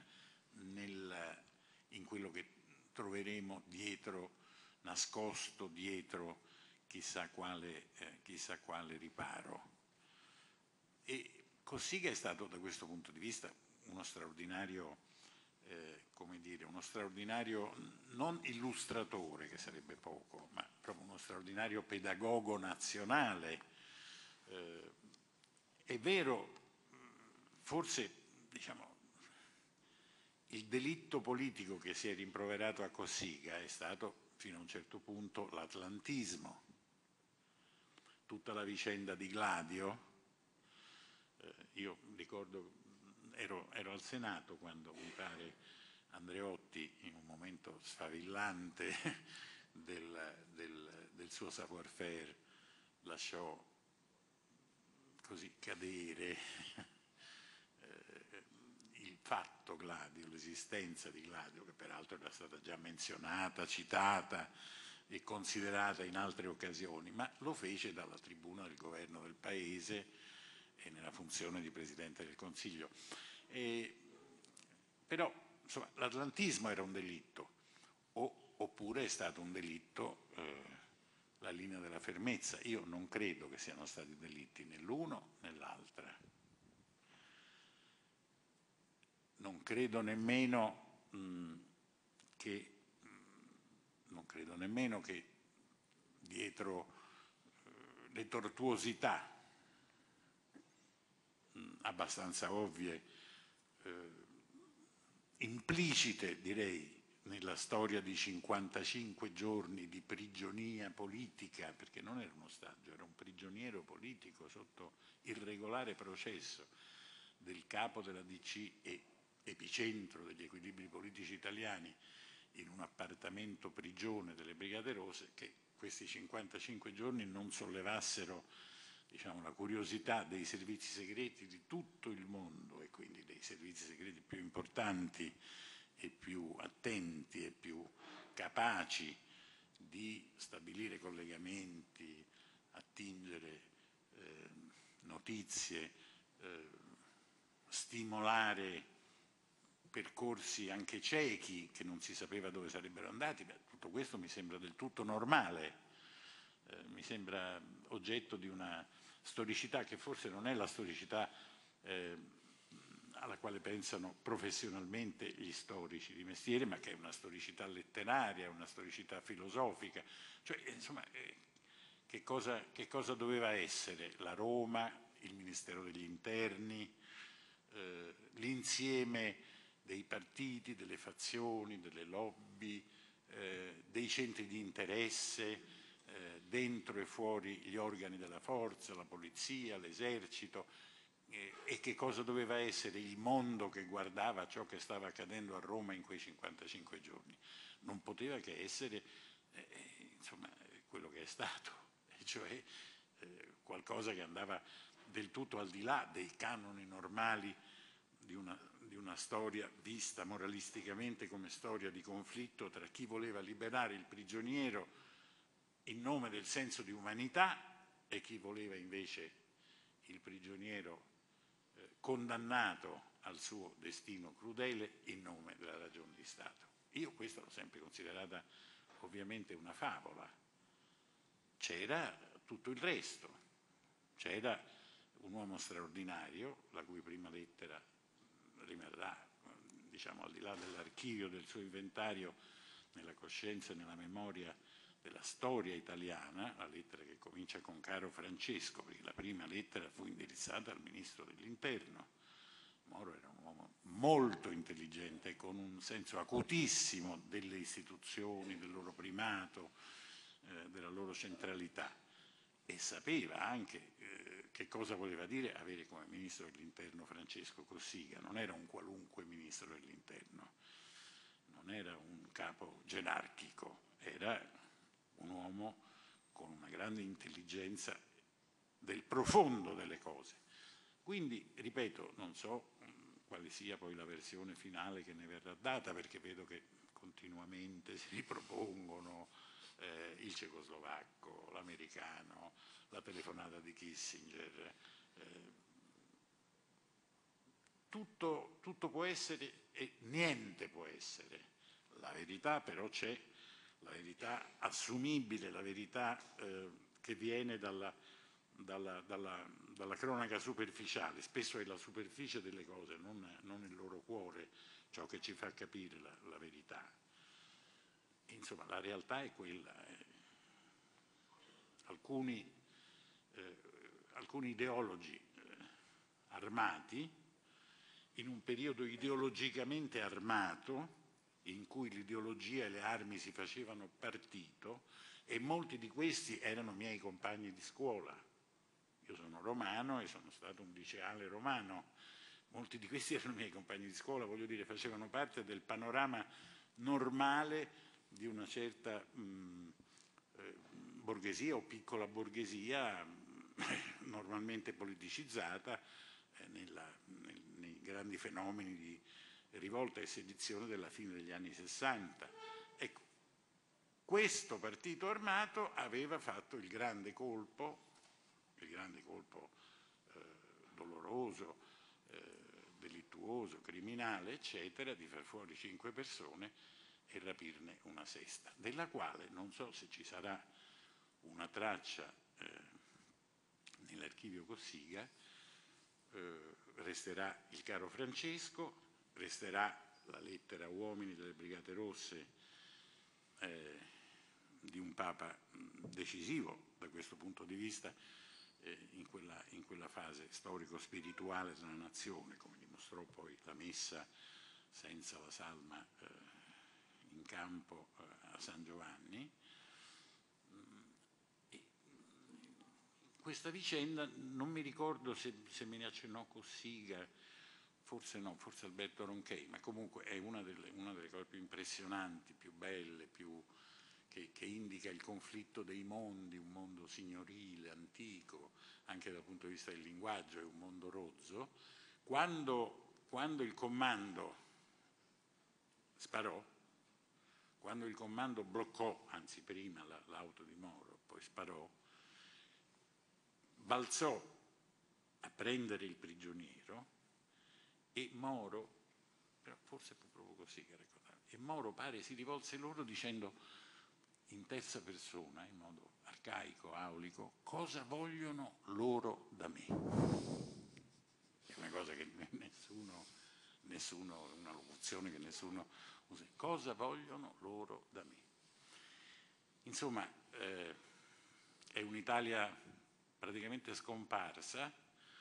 in quello che troveremo dietro, nascosto dietro chissà quale riparo. E Cossiga è stato da questo punto di vista uno straordinario, uno straordinario non illustratore, che sarebbe poco, ma proprio uno straordinario pedagogo nazionale. È vero, forse diciamo, il delitto politico che si è rimproverato a Cossiga è stato fino a un certo punto l'atlantismo. Tutta la vicenda di Gladio, io ricordo, ero al Senato quando mi pare Andreotti, in un momento sfavillante del suo savoir-faire, lasciò così cadere il fatto Gladio, l'esistenza di Gladio, che peraltro era stata già menzionata, citata e considerata in altre occasioni, ma lo fece dalla tribuna del governo del Paese e nella funzione di Presidente del Consiglio. Però insomma, l'atlantismo era un delitto, oppure è stato un delitto la linea della fermezza. Io non credo che siano stati delitti né l'uno né l'altra. Non credo nemmeno che non credo nemmeno che dietro le tortuosità abbastanza ovvie, implicite direi nella storia di 55 giorni di prigionia politica, perché non era un ostaggio, era un prigioniero politico sotto irregolare processo del capo della DC e epicentro degli equilibri politici italiani in un appartamento prigione delle Brigate Rosse, che questi 55 giorni non sollevassero, diciamo, la curiosità dei servizi segreti di tutto il mondo e quindi dei servizi segreti più importanti e più attenti e più capaci di stabilire collegamenti, attingere notizie, stimolare percorsi anche ciechi che non si sapeva dove sarebbero andati. Beh, tutto questo mi sembra del tutto normale, mi sembra oggetto di una storicità che forse non è la storicità alla quale pensano professionalmente gli storici di mestiere, ma che è una storicità letteraria, una storicità filosofica. Cioè, insomma, che cosa doveva essere la Roma, il Ministero degli Interni, l'insieme dei partiti, delle fazioni, delle lobby, dei centri di interesse, dentro e fuori gli organi della forza, la polizia, l'esercito, e che cosa doveva essere il mondo che guardava ciò che stava accadendo a Roma in quei 55 giorni. Non poteva che essere insomma, quello che è stato, cioè qualcosa che andava del tutto al di là dei canoni normali di una storia vista moralisticamente come storia di conflitto tra chi voleva liberare il prigioniero in nome del senso di umanità e chi voleva invece il prigioniero condannato al suo destino crudele in nome della ragione di Stato. Io questa l'ho sempre considerata ovviamente una favola. C'era tutto il resto, c'era un uomo straordinario, la cui prima lettera rimarrà, diciamo, al di là dell'archivio del suo inventario, nella coscienza e nella memoria della storia italiana, la lettera che comincia con Caro Francesco, perché la prima lettera fu indirizzata al Ministro dell'Interno. Moro era un uomo molto intelligente, con un senso acutissimo delle istituzioni, del loro primato, della loro centralità, e sapeva anche che cosa voleva dire avere come Ministro dell'Interno Francesco Cossiga. Non era un qualunque Ministro dell'Interno, non era un capo gerarchico, era un uomo con una grande intelligenza del profondo delle cose. Quindi, ripeto, non so quale sia poi la versione finale che ne verrà data, perché vedo che continuamente si ripropongono il cecoslovacco, l'americano, la telefonata di Kissinger. Tutto può essere e niente può essere. La verità però c'è, la verità assumibile, la verità che viene dalla cronaca superficiale. Spesso è la superficie delle cose, non il loro cuore, ciò che ci fa capire la verità. Insomma, la realtà è quella. Alcuni ideologi armati, in un periodo ideologicamente armato, in cui l'ideologia e le armi si facevano partito, e molti di questi erano miei compagni di scuola. Io sono romano e sono stato un liceale romano. Molti di questi erano miei compagni di scuola, voglio dire, facevano parte del panorama normale di una certa borghesia o piccola borghesia normalmente politicizzata nei grandi fenomeni di rivolta e sedizione della fine degli anni 60. Ecco, questo partito armato aveva fatto il grande colpo doloroso, delittuoso, criminale, eccetera, di far fuori 5 persone e rapirne una sesta, della quale non so se ci sarà una traccia nell'archivio Cossiga. Resterà il Caro Francesco, resterà la lettera a uomini delle Brigate Rosse di un Papa decisivo da questo punto di vista in quella fase storico-spirituale della nazione, come dimostrò poi la messa senza la salma in campo a San Giovanni. Questa vicenda non mi ricordo se me ne accennò Cossiga, forse no, forse Alberto Ronchey, ma comunque è una delle cose più impressionanti, più belle, che indica il conflitto dei mondi, un mondo signorile, antico, anche dal punto di vista del linguaggio, è un mondo rozzo. Quando il comando sparò, quando il comando bloccò, anzi prima l'auto di Moro, poi sparò, balzò a prendere il prigioniero e Moro, però forse fu proprio così che ricordavo, e Moro pare si rivolse loro dicendo in terza persona, in modo arcaico, aulico, cosa vogliono loro da me? È una cosa che nessuno, una locuzione che nessuno usa. Cosa vogliono loro da me? Insomma, è un'Italia praticamente scomparsa,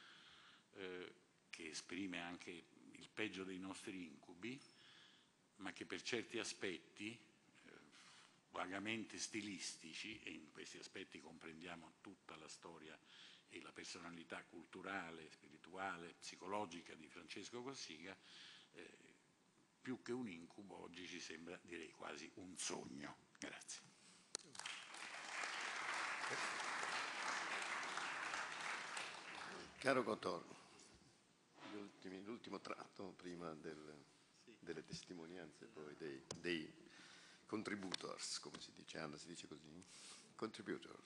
che esprime anche il peggio dei nostri incubi, ma che per certi aspetti vagamente stilistici, e in questi aspetti comprendiamo tutta la storia e la personalità culturale, spirituale, psicologica di Francesco Cossiga, più che un incubo oggi ci sembra, direi, quasi un sogno. Grazie.
Caro Cottor, l'ultimo tratto prima delle testimonianze, poi dei contributors, come si dice? Anna, si dice così? Contributors.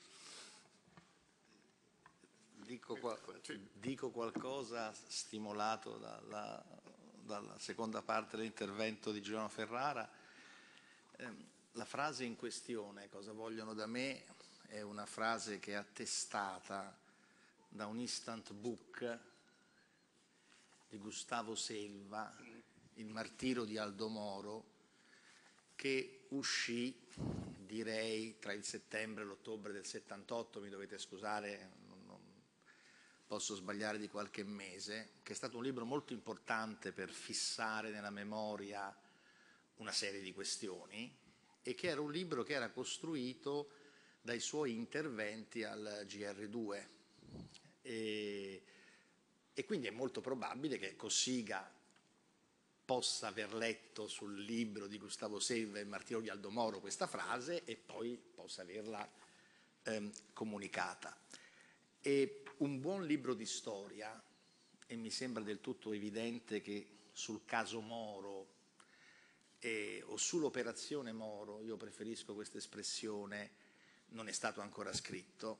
Dico qualcosa stimolato dalla seconda parte dell'intervento di Giuliano Ferrara. La frase in questione, cosa vogliono da me, è una frase che è attestata da un instant book di Gustavo Selva, Il martirio di Aldo Moro, che uscì, direi, tra il settembre e l'ottobre del 78, mi dovete scusare, non posso sbagliare di qualche mese, che è stato un libro molto importante per fissare nella memoria una serie di questioni, e che era un libro che era costruito dai suoi interventi al GR2. E quindi è molto probabile che Cossiga possa aver letto sul libro di Gustavo Selva, Il martirio di Aldo Moro, questa frase e poi possa averla comunicata. E un buon libro di storia, e mi sembra del tutto evidente che sul caso Moro o sull'operazione Moro, io preferisco questa espressione, non è stato ancora scritto.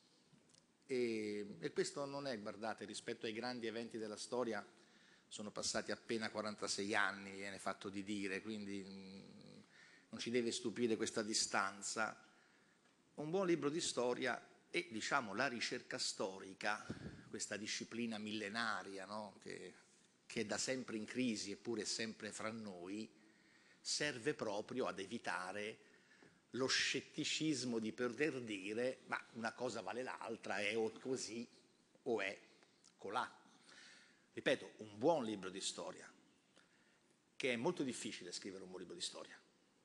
E questo non è, guardate, rispetto ai grandi eventi della storia, sono passati appena 46 anni, viene fatto di dire, quindi non ci deve stupire questa distanza. Un buon libro di storia e, diciamo, la ricerca storica, questa disciplina millenaria, no? che è da sempre in crisi eppure è sempre fra noi, serve proprio ad evitare lo scetticismo di poter dire ma una cosa vale l'altra, è o così o è colà. Ripeto, un buon libro di storia, che è molto difficile scrivere un buon libro di storia.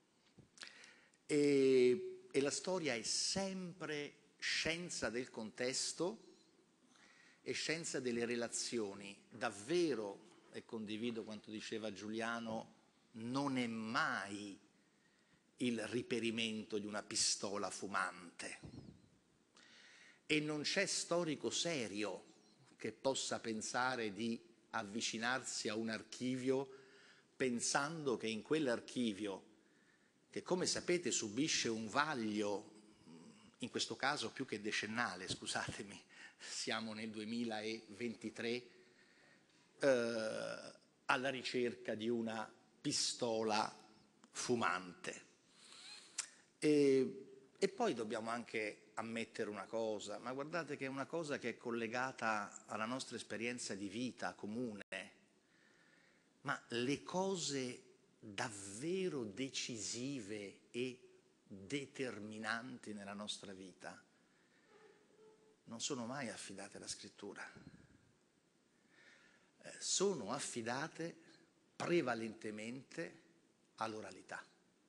E la storia è sempre scienza del contesto e scienza delle relazioni. Davvero, e condivido quanto diceva Giuliano, non è mai il riperimento di una pistola fumante. E non c'è storico serio che possa pensare di avvicinarsi a un archivio pensando che in quell'archivio, che come sapete subisce un vaglio, in questo caso più che decennale, scusatemi, siamo nel 2023, alla ricerca di una pistola fumante. E poi dobbiamo anche ammettere una cosa, ma guardate che è una cosa che è collegata alla nostra esperienza di vita comune, ma le cose davvero decisive e determinanti nella nostra vita non sono mai affidate alla scrittura, sono affidate prevalentemente all'oralità.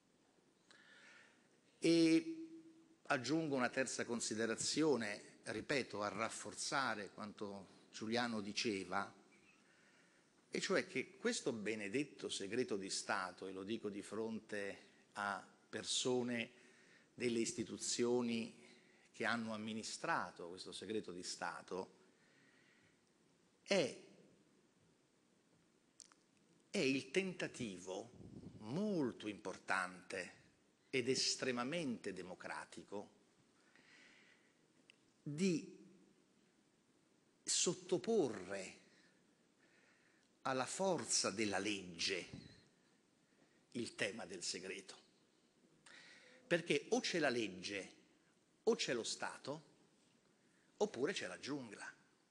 E aggiungo una terza considerazione, ripeto, a rafforzare quanto Giuliano diceva, e cioè che questo benedetto segreto di Stato, e lo dico di fronte a persone delle istituzioni che hanno amministrato questo segreto di Stato, è il tentativo molto importante ed estremamente democratico di sottoporre alla forza della legge il tema del segreto. Perché o c'è la legge o c'è lo Stato, oppure c'è la giungla.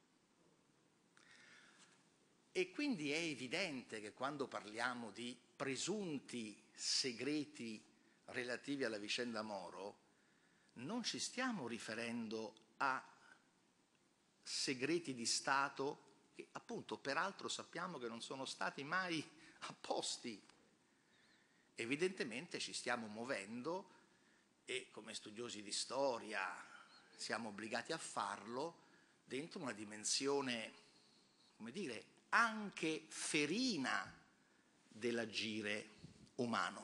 E quindi è evidente che quando parliamo di presunti segreti relativi alla vicenda Moro, non ci stiamo riferendo a segreti di Stato che appunto peraltro sappiamo che non sono stati mai apposti. Evidentemente ci stiamo muovendo, e come studiosi di storia siamo obbligati a farlo, dentro una dimensione, come dire, anche ferina dell'agire umano.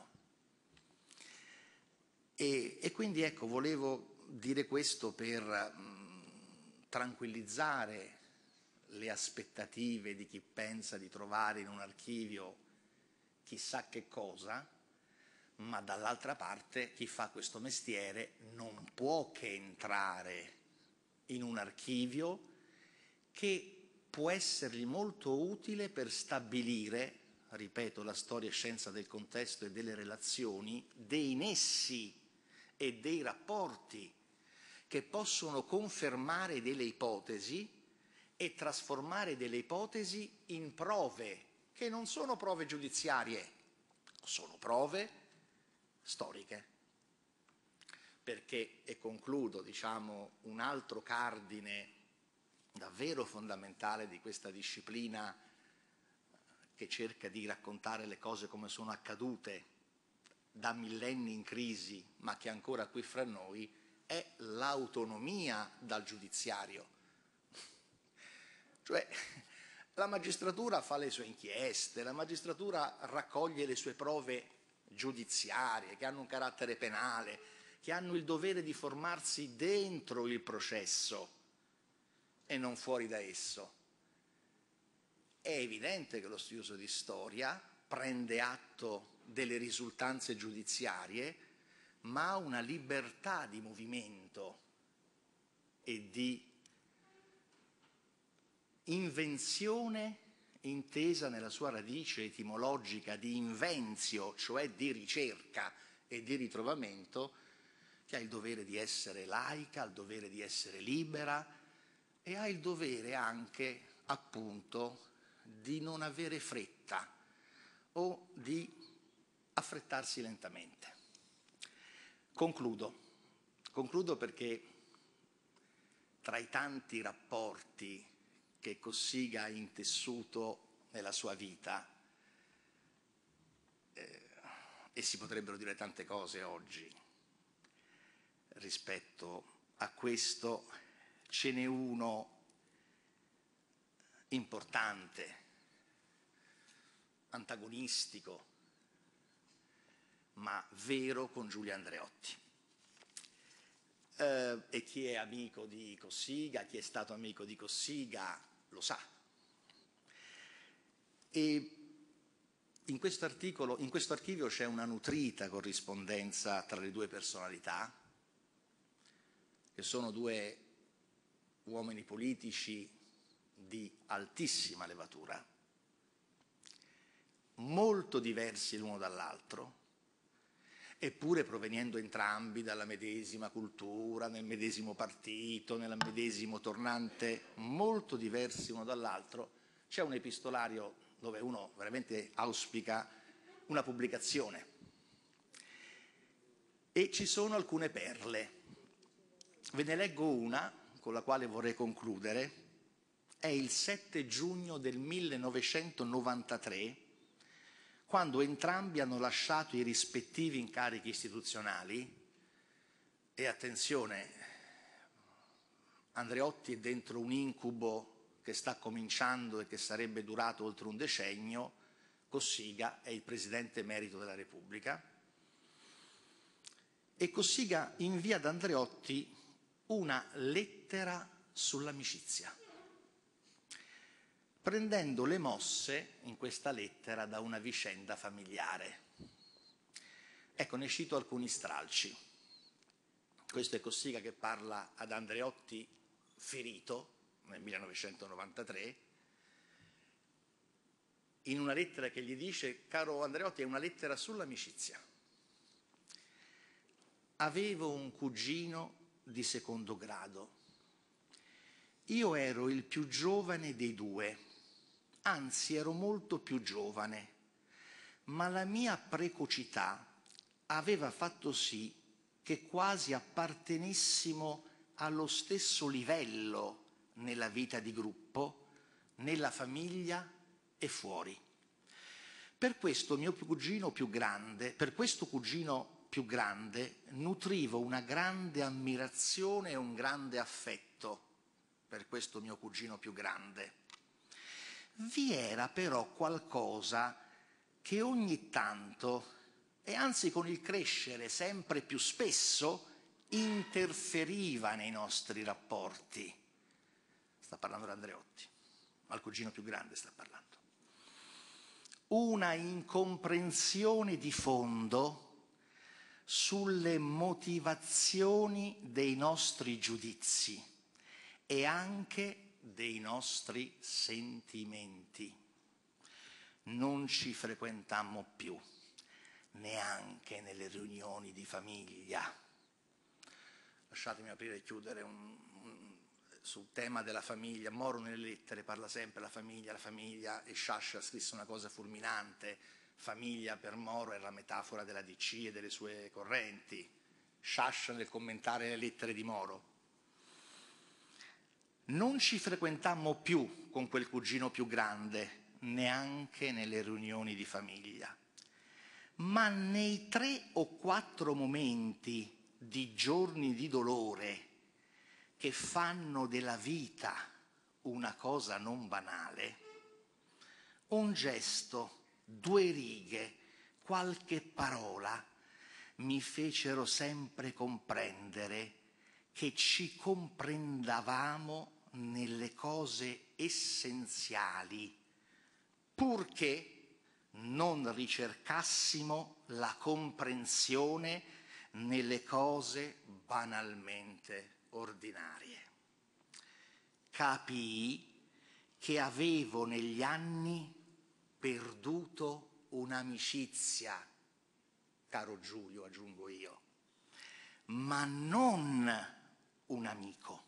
E quindi ecco, volevo dire questo per tranquillizzare le aspettative di chi pensa di trovare in un archivio chissà che cosa, ma dall'altra parte chi fa questo mestiere non può che entrare in un archivio che può essergli molto utile per stabilire, ripeto, la storia e scienza del contesto e delle relazioni, dei nessi e dei rapporti che possono confermare delle ipotesi e trasformare delle ipotesi in prove, che non sono prove giudiziarie, sono prove storiche. Perché, e concludo, un altro cardine davvero fondamentale di questa disciplina che cerca di raccontare le cose come sono accadute da millenni in crisi, ma che è ancora qui fra noi, è l'autonomia dal giudiziario. Cioè, la magistratura fa le sue inchieste, la magistratura raccoglie le sue prove giudiziarie, che hanno un carattere penale, che hanno il dovere di formarsi dentro il processo e non fuori da esso. È evidente che lo studioso di storia prende atto delle risultanze giudiziarie, ma ha una libertà di movimento e di invenzione intesa nella sua radice etimologica di inventio, cioè di ricerca e di ritrovamento, che ha il dovere di essere laica, ha il dovere di essere libera e ha il dovere anche, appunto, di non avere fretta o di affrettarsi lentamente. Concludo perché tra i tanti rapporti che Cossiga ha intessuto nella sua vita, e si potrebbero dire tante cose oggi rispetto a questo, ce n'è uno importante, antagonistico, ma vero con Giulio Andreotti. E chi è amico di Cossiga, chi è stato amico di Cossiga, lo sa. E in questo archivio c'è una nutrita corrispondenza tra le due personalità, che sono due uomini politici di altissima levatura, molto diversi l'uno dall'altro, eppure proveniendo entrambi dalla medesima cultura, nel medesimo partito, nel medesimo tornante, molto diversi uno dall'altro. C'è un epistolario dove uno veramente auspica una pubblicazione. E ci sono alcune perle. Ve ne leggo una, con la quale vorrei concludere. È il 7 giugno del 1993, quando entrambi hanno lasciato i rispettivi incarichi istituzionali. E attenzione, Andreotti è dentro un incubo che sta cominciando e che sarebbe durato oltre un decennio. Cossiga è il presidente emerito della Repubblica. E Cossiga invia ad Andreotti una lettera sull'amicizia, prendendo le mosse in questa lettera da una vicenda familiare. Ecco, ne cito alcuni stralci. Questo è Cossiga che parla ad Andreotti ferito nel 1993, in una lettera che gli dice: caro Andreotti, è una lettera sull'amicizia. Avevo un cugino di secondo grado. Io ero il più giovane dei due, anzi ero molto più giovane, ma la mia precocità aveva fatto sì che quasi appartenessimo allo stesso livello nella vita di gruppo, nella famiglia e fuori. Per questo cugino più grande nutrivo una grande ammirazione e un grande affetto per questo mio cugino più grande. Vi era però qualcosa che ogni tanto, e anzi con il crescere sempre più spesso, interferiva nei nostri rapporti. Sta parlando di Andreotti, ma il cugino più grande sta parlando. Una incomprensione di fondo sulle motivazioni dei nostri giudizi e anche dei nostri sentimenti. Non ci frequentammo più, neanche nelle riunioni di famiglia. Lasciatemi aprire e chiudere sul tema della famiglia. Moro nelle lettere parla sempre la famiglia, e Sciascia scrisse una cosa fulminante. Famiglia per Moro è la metafora della DC e delle sue correnti. Sciascia nel commentare le lettere di Moro. Non ci frequentammo più con quel cugino più grande, neanche nelle riunioni di famiglia, ma nei 3 o 4 momenti di giorni di dolore che fanno della vita una cosa non banale, un gesto, 2 righe, qualche parola mi fecero sempre comprendere che ci comprendavamo nelle cose essenziali, purché non ricercassimo la comprensione nelle cose banalmente ordinarie. Capii che avevo negli anni perduto un'amicizia, caro Giulio, aggiungo io, ma non un amico.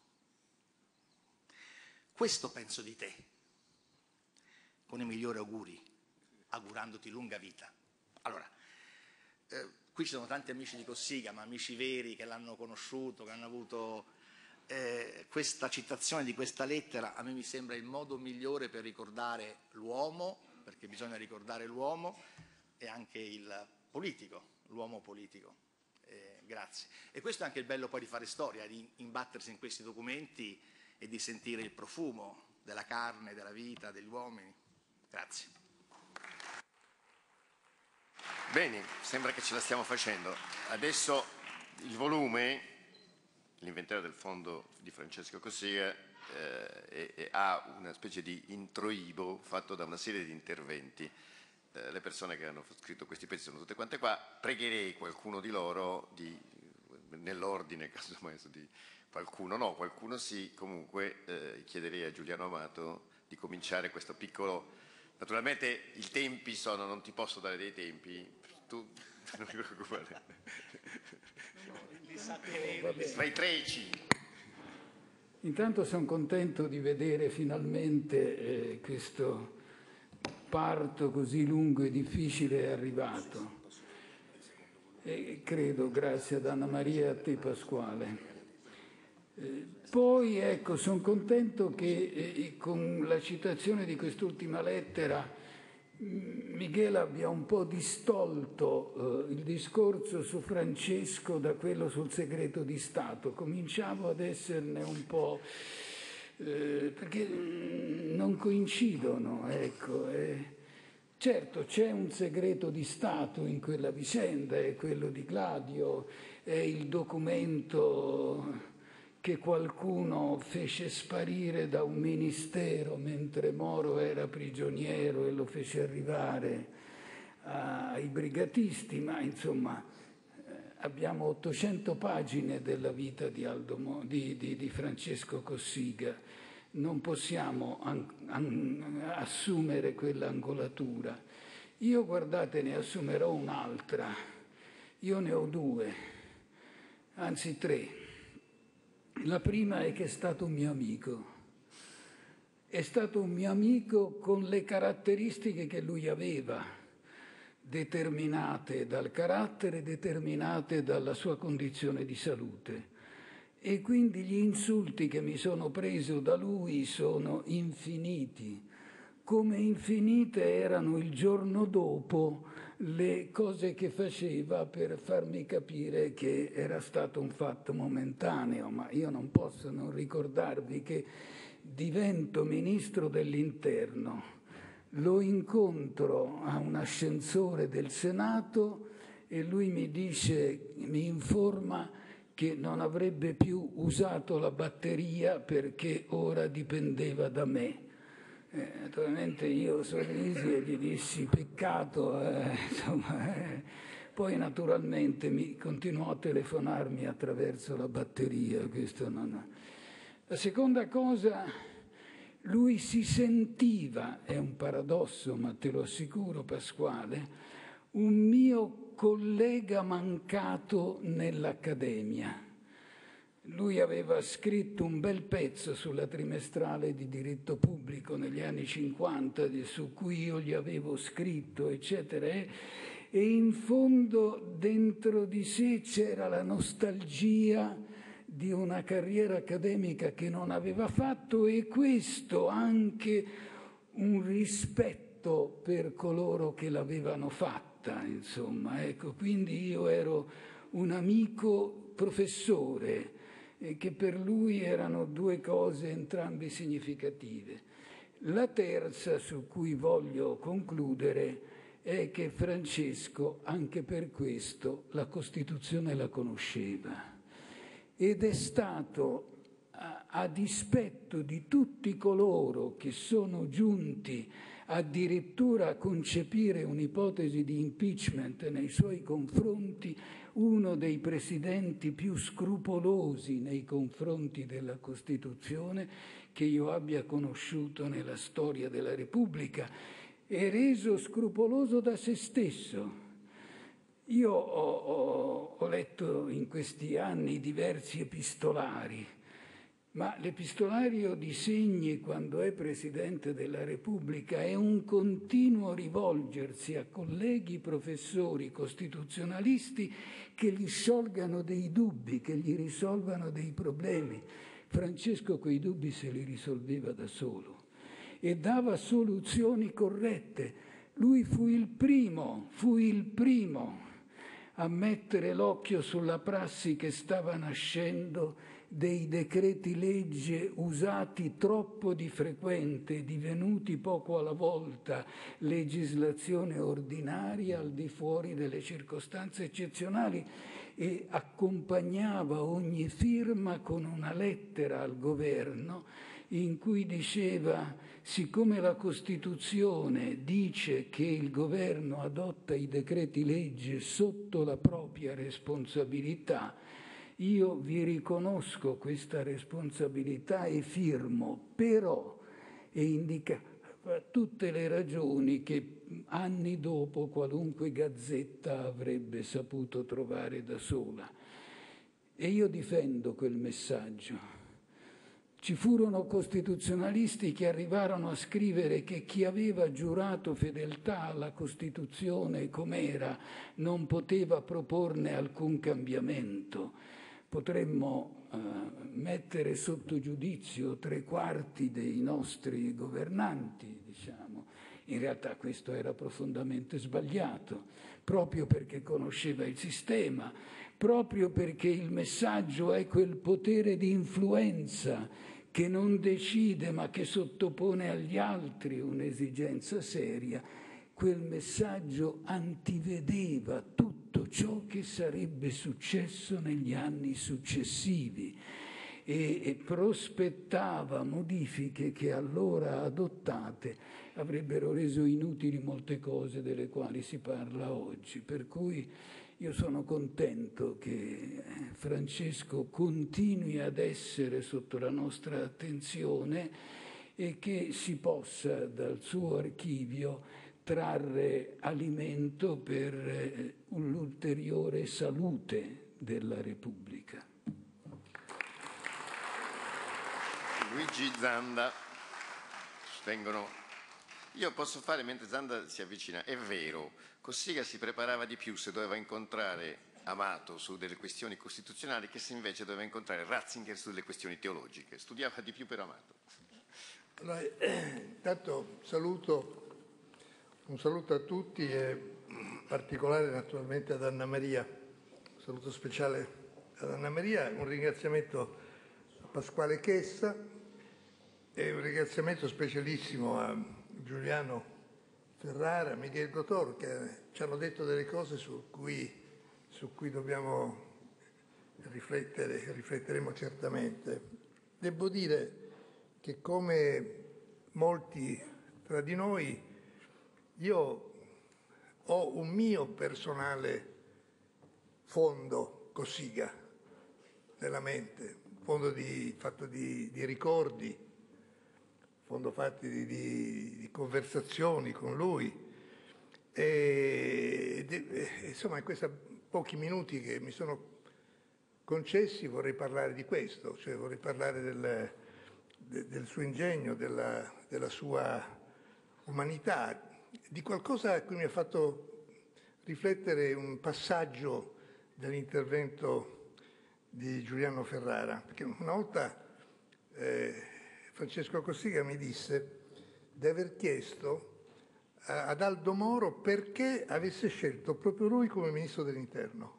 Questo penso di te, con i migliori auguri, augurandoti lunga vita. Allora, qui ci sono tanti amici di Cossiga, ma amici veri che l'hanno conosciuto, che hanno avuto questa citazione di questa lettera. A me mi sembra il modo migliore per ricordare l'uomo, perché bisogna ricordare l'uomo e anche il politico, l'uomo politico. Grazie. E questo è anche il bello poi di fare storia, di imbattersi in questi documenti e di sentire il profumo della carne, della vita, degli uomini. Grazie.
Bene, sembra che ce la stiamo facendo. Adesso il volume, l'inventario del fondo di Francesco Cossiga, ha una specie di introibo fatto da una serie di interventi. Le persone che hanno scritto questi pezzi sono tutte quante qua. Pregherei qualcuno di loro, nell'ordine casomai di qualcuno, no, qualcuno sì, comunque chiederei a Giuliano Amato di cominciare questo piccolo. Naturalmente i tempi sono, non ti posso dare dei tempi, tu non ti preoccupare. Tra i 3 e i 5.
Intanto sono contento di vedere finalmente questo parto così lungo e difficile è arrivato. credo, grazie ad Anna Maria e a te Pasquale. Poi ecco, sono contento che con la citazione di quest'ultima lettera Michele abbia un po' distolto il discorso su Francesco da quello sul segreto di Stato. Cominciavo ad esserne un po'... perché non coincidono, ecco. Certo, c'è un segreto di Stato in quella vicenda, è quello di Gladio, è il documento che qualcuno fece sparire da un ministero mentre Moro era prigioniero e lo fece arrivare ai brigatisti, ma insomma abbiamo 800 pagine della vita di Francesco Cossiga, non possiamo assumere quell'angolatura. Io, guardate, ne assumerò un'altra, io ne ho due, anzi tre. La prima è che è stato un mio amico. È stato un mio amico con le caratteristiche che lui aveva, determinate dal carattere, determinate dalla sua condizione di salute. E quindi gli insulti che mi sono preso da lui sono infiniti, come infinite erano il giorno dopo le cose che faceva per farmi capire che era stato un fatto momentaneo, ma io non posso non ricordarvi che divento ministro dell'Interno, lo incontro a un ascensore del Senato e lui mi informa che non avrebbe più usato la batteria perché ora dipendeva da me. Naturalmente io sorrisi e gli dissi peccato, insomma. Poi naturalmente mi continuò a telefonarmi attraverso la batteria. Questo non... La seconda cosa, lui si sentiva, è un paradosso ma te lo assicuro Pasquale, un mio collega mancato nell'Accademia. Lui aveva scritto un bel pezzo sulla trimestrale di diritto pubblico negli anni 50, su cui io gli avevo scritto, eccetera, e in fondo dentro di sé c'era la nostalgia di una carriera accademica che non aveva fatto e questo anche un rispetto per coloro che l'avevano fatta, insomma. Ecco, quindi io ero un amico professore, che per lui erano due cose entrambe significative. La terza, su cui voglio concludere, è che Francesco, anche per questo, la Costituzione la conosceva ed è stato, a dispetto di tutti coloro che sono giunti addirittura a concepire un'ipotesi di impeachment nei suoi confronti, uno dei presidenti più scrupolosi nei confronti della Costituzione che io abbia conosciuto nella storia della Repubblica, e reso scrupoloso da se stesso. Io ho letto in questi anni diversi epistolari, ma l'epistolario di Segni, quando è Presidente della Repubblica, è un continuo rivolgersi a colleghi professori costituzionalisti che gli sciolgano dei dubbi, che gli risolvano dei problemi. Francesco quei dubbi se li risolveva da solo e dava soluzioni corrette. Lui fu il primo a mettere l'occhio sulla prassi che stava nascendo dei decreti legge usati troppo di frequente, divenuti poco alla volta legislazione ordinaria al di fuori delle circostanze eccezionali, e accompagnava ogni firma con una lettera al governo in cui diceva: siccome la Costituzione dice che il governo adotta i decreti legge sotto la propria responsabilità, io vi riconosco questa responsabilità e firmo, però, e indicava tutte le ragioni che anni dopo qualunque gazzetta avrebbe saputo trovare da sola. E io difendo quel messaggio. Ci furono costituzionalisti che arrivarono a scrivere che chi aveva giurato fedeltà alla Costituzione com'era non poteva proporne alcun cambiamento. Potremmo mettere sotto giudizio 3/4 dei nostri governanti, diciamo. In realtà questo era profondamente sbagliato, proprio perché conosceva il sistema, proprio perché il messaggio è quel potere di influenza che non decide ma che sottopone agli altri un'esigenza seria. Quel messaggio antivedeva tutto ciò che sarebbe successo negli anni successivi e prospettava modifiche che allora adottate avrebbero reso inutili molte cose delle quali si parla oggi. Per cui io sono contento che Francesco continui ad essere sotto la nostra attenzione e che si possa dal suo archivio trarre alimento per un'ulteriore salute della Repubblica.
Luigi Zanda, vengono. Io posso fare, mentre Zanda si avvicina, è vero, Cossiga si preparava di più se doveva incontrare Amato su delle questioni costituzionali che se invece doveva incontrare Ratzinger su delle questioni teologiche. Studiava di più per Amato.
Allora, intanto un saluto a tutti e in particolare naturalmente ad Anna Maria, un saluto speciale ad Anna Maria, un ringraziamento a Pasquale Chessa e un ringraziamento specialissimo a Giuliano Ferrara, Miguel Gotor, che ci hanno detto delle cose su cui dobbiamo riflettere, rifletteremo certamente. Devo dire che come molti tra di noi, io ho un mio personale fondo Cossiga nella mente, fondo fatto di ricordi, fondo fatti di conversazioni con lui insomma in questi pochi minuti che mi sono concessi vorrei parlare di questo, cioè vorrei parlare del suo ingegno, della sua umanità, di qualcosa a cui mi ha fatto riflettere un passaggio dell'intervento di Giuliano Ferrara, perché una volta Francesco Cossiga mi disse di aver chiesto ad Aldo Moro perché avesse scelto proprio lui come ministro dell'Interno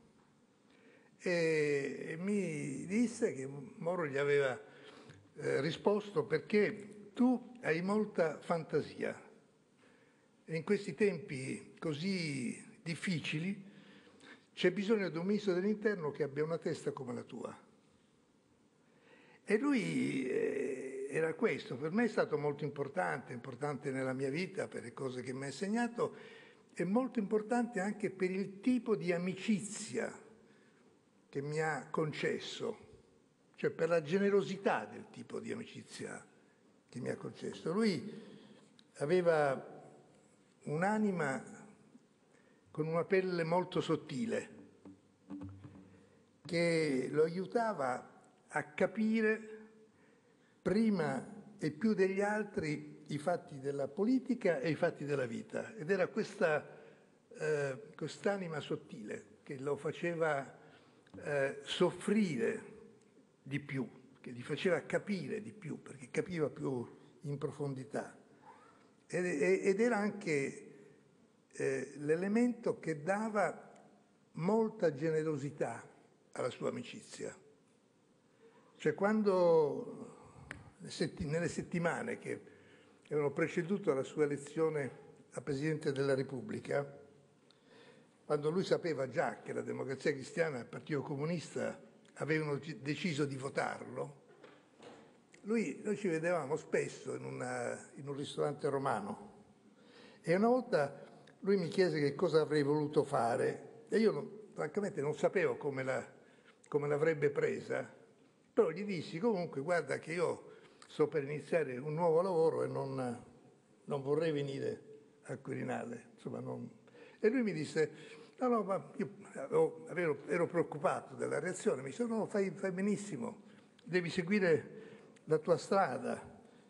e mi disse che Moro gli aveva risposto perché tu hai molta fantasia e in questi tempi così difficili c'è bisogno di un ministro dell'Interno che abbia una testa come la tua. E lui era questo, per me è stato molto importante nella mia vita per le cose che mi ha insegnato e molto importante anche per il tipo di amicizia che mi ha concesso, cioè per la generosità del tipo di amicizia che mi ha concesso. Lui aveva un'anima con una pelle molto sottile che lo aiutava a capire prima e più degli altri i fatti della politica e i fatti della vita. Ed era quest'anima sottile che lo faceva soffrire di più, che gli faceva capire di più, perché capiva più in profondità. Ed era anche l'elemento che dava molta generosità alla sua amicizia. Cioè quando nelle settimane che avevano preceduto la sua elezione a Presidente della Repubblica, quando lui sapeva già che la Democrazia Cristiana e il Partito Comunista avevano deciso di votarlo, noi ci vedevamo spesso in un ristorante romano e una volta lui mi chiese che cosa avrei voluto fare e io francamente non sapevo come l'avrebbe presa. Però gli dissi comunque guarda che io sto per iniziare un nuovo lavoro e non vorrei venire al Quirinale. Insomma, E lui mi disse, no, ma io ero preoccupato della reazione, mi disse no, fai benissimo, devi seguire la tua strada.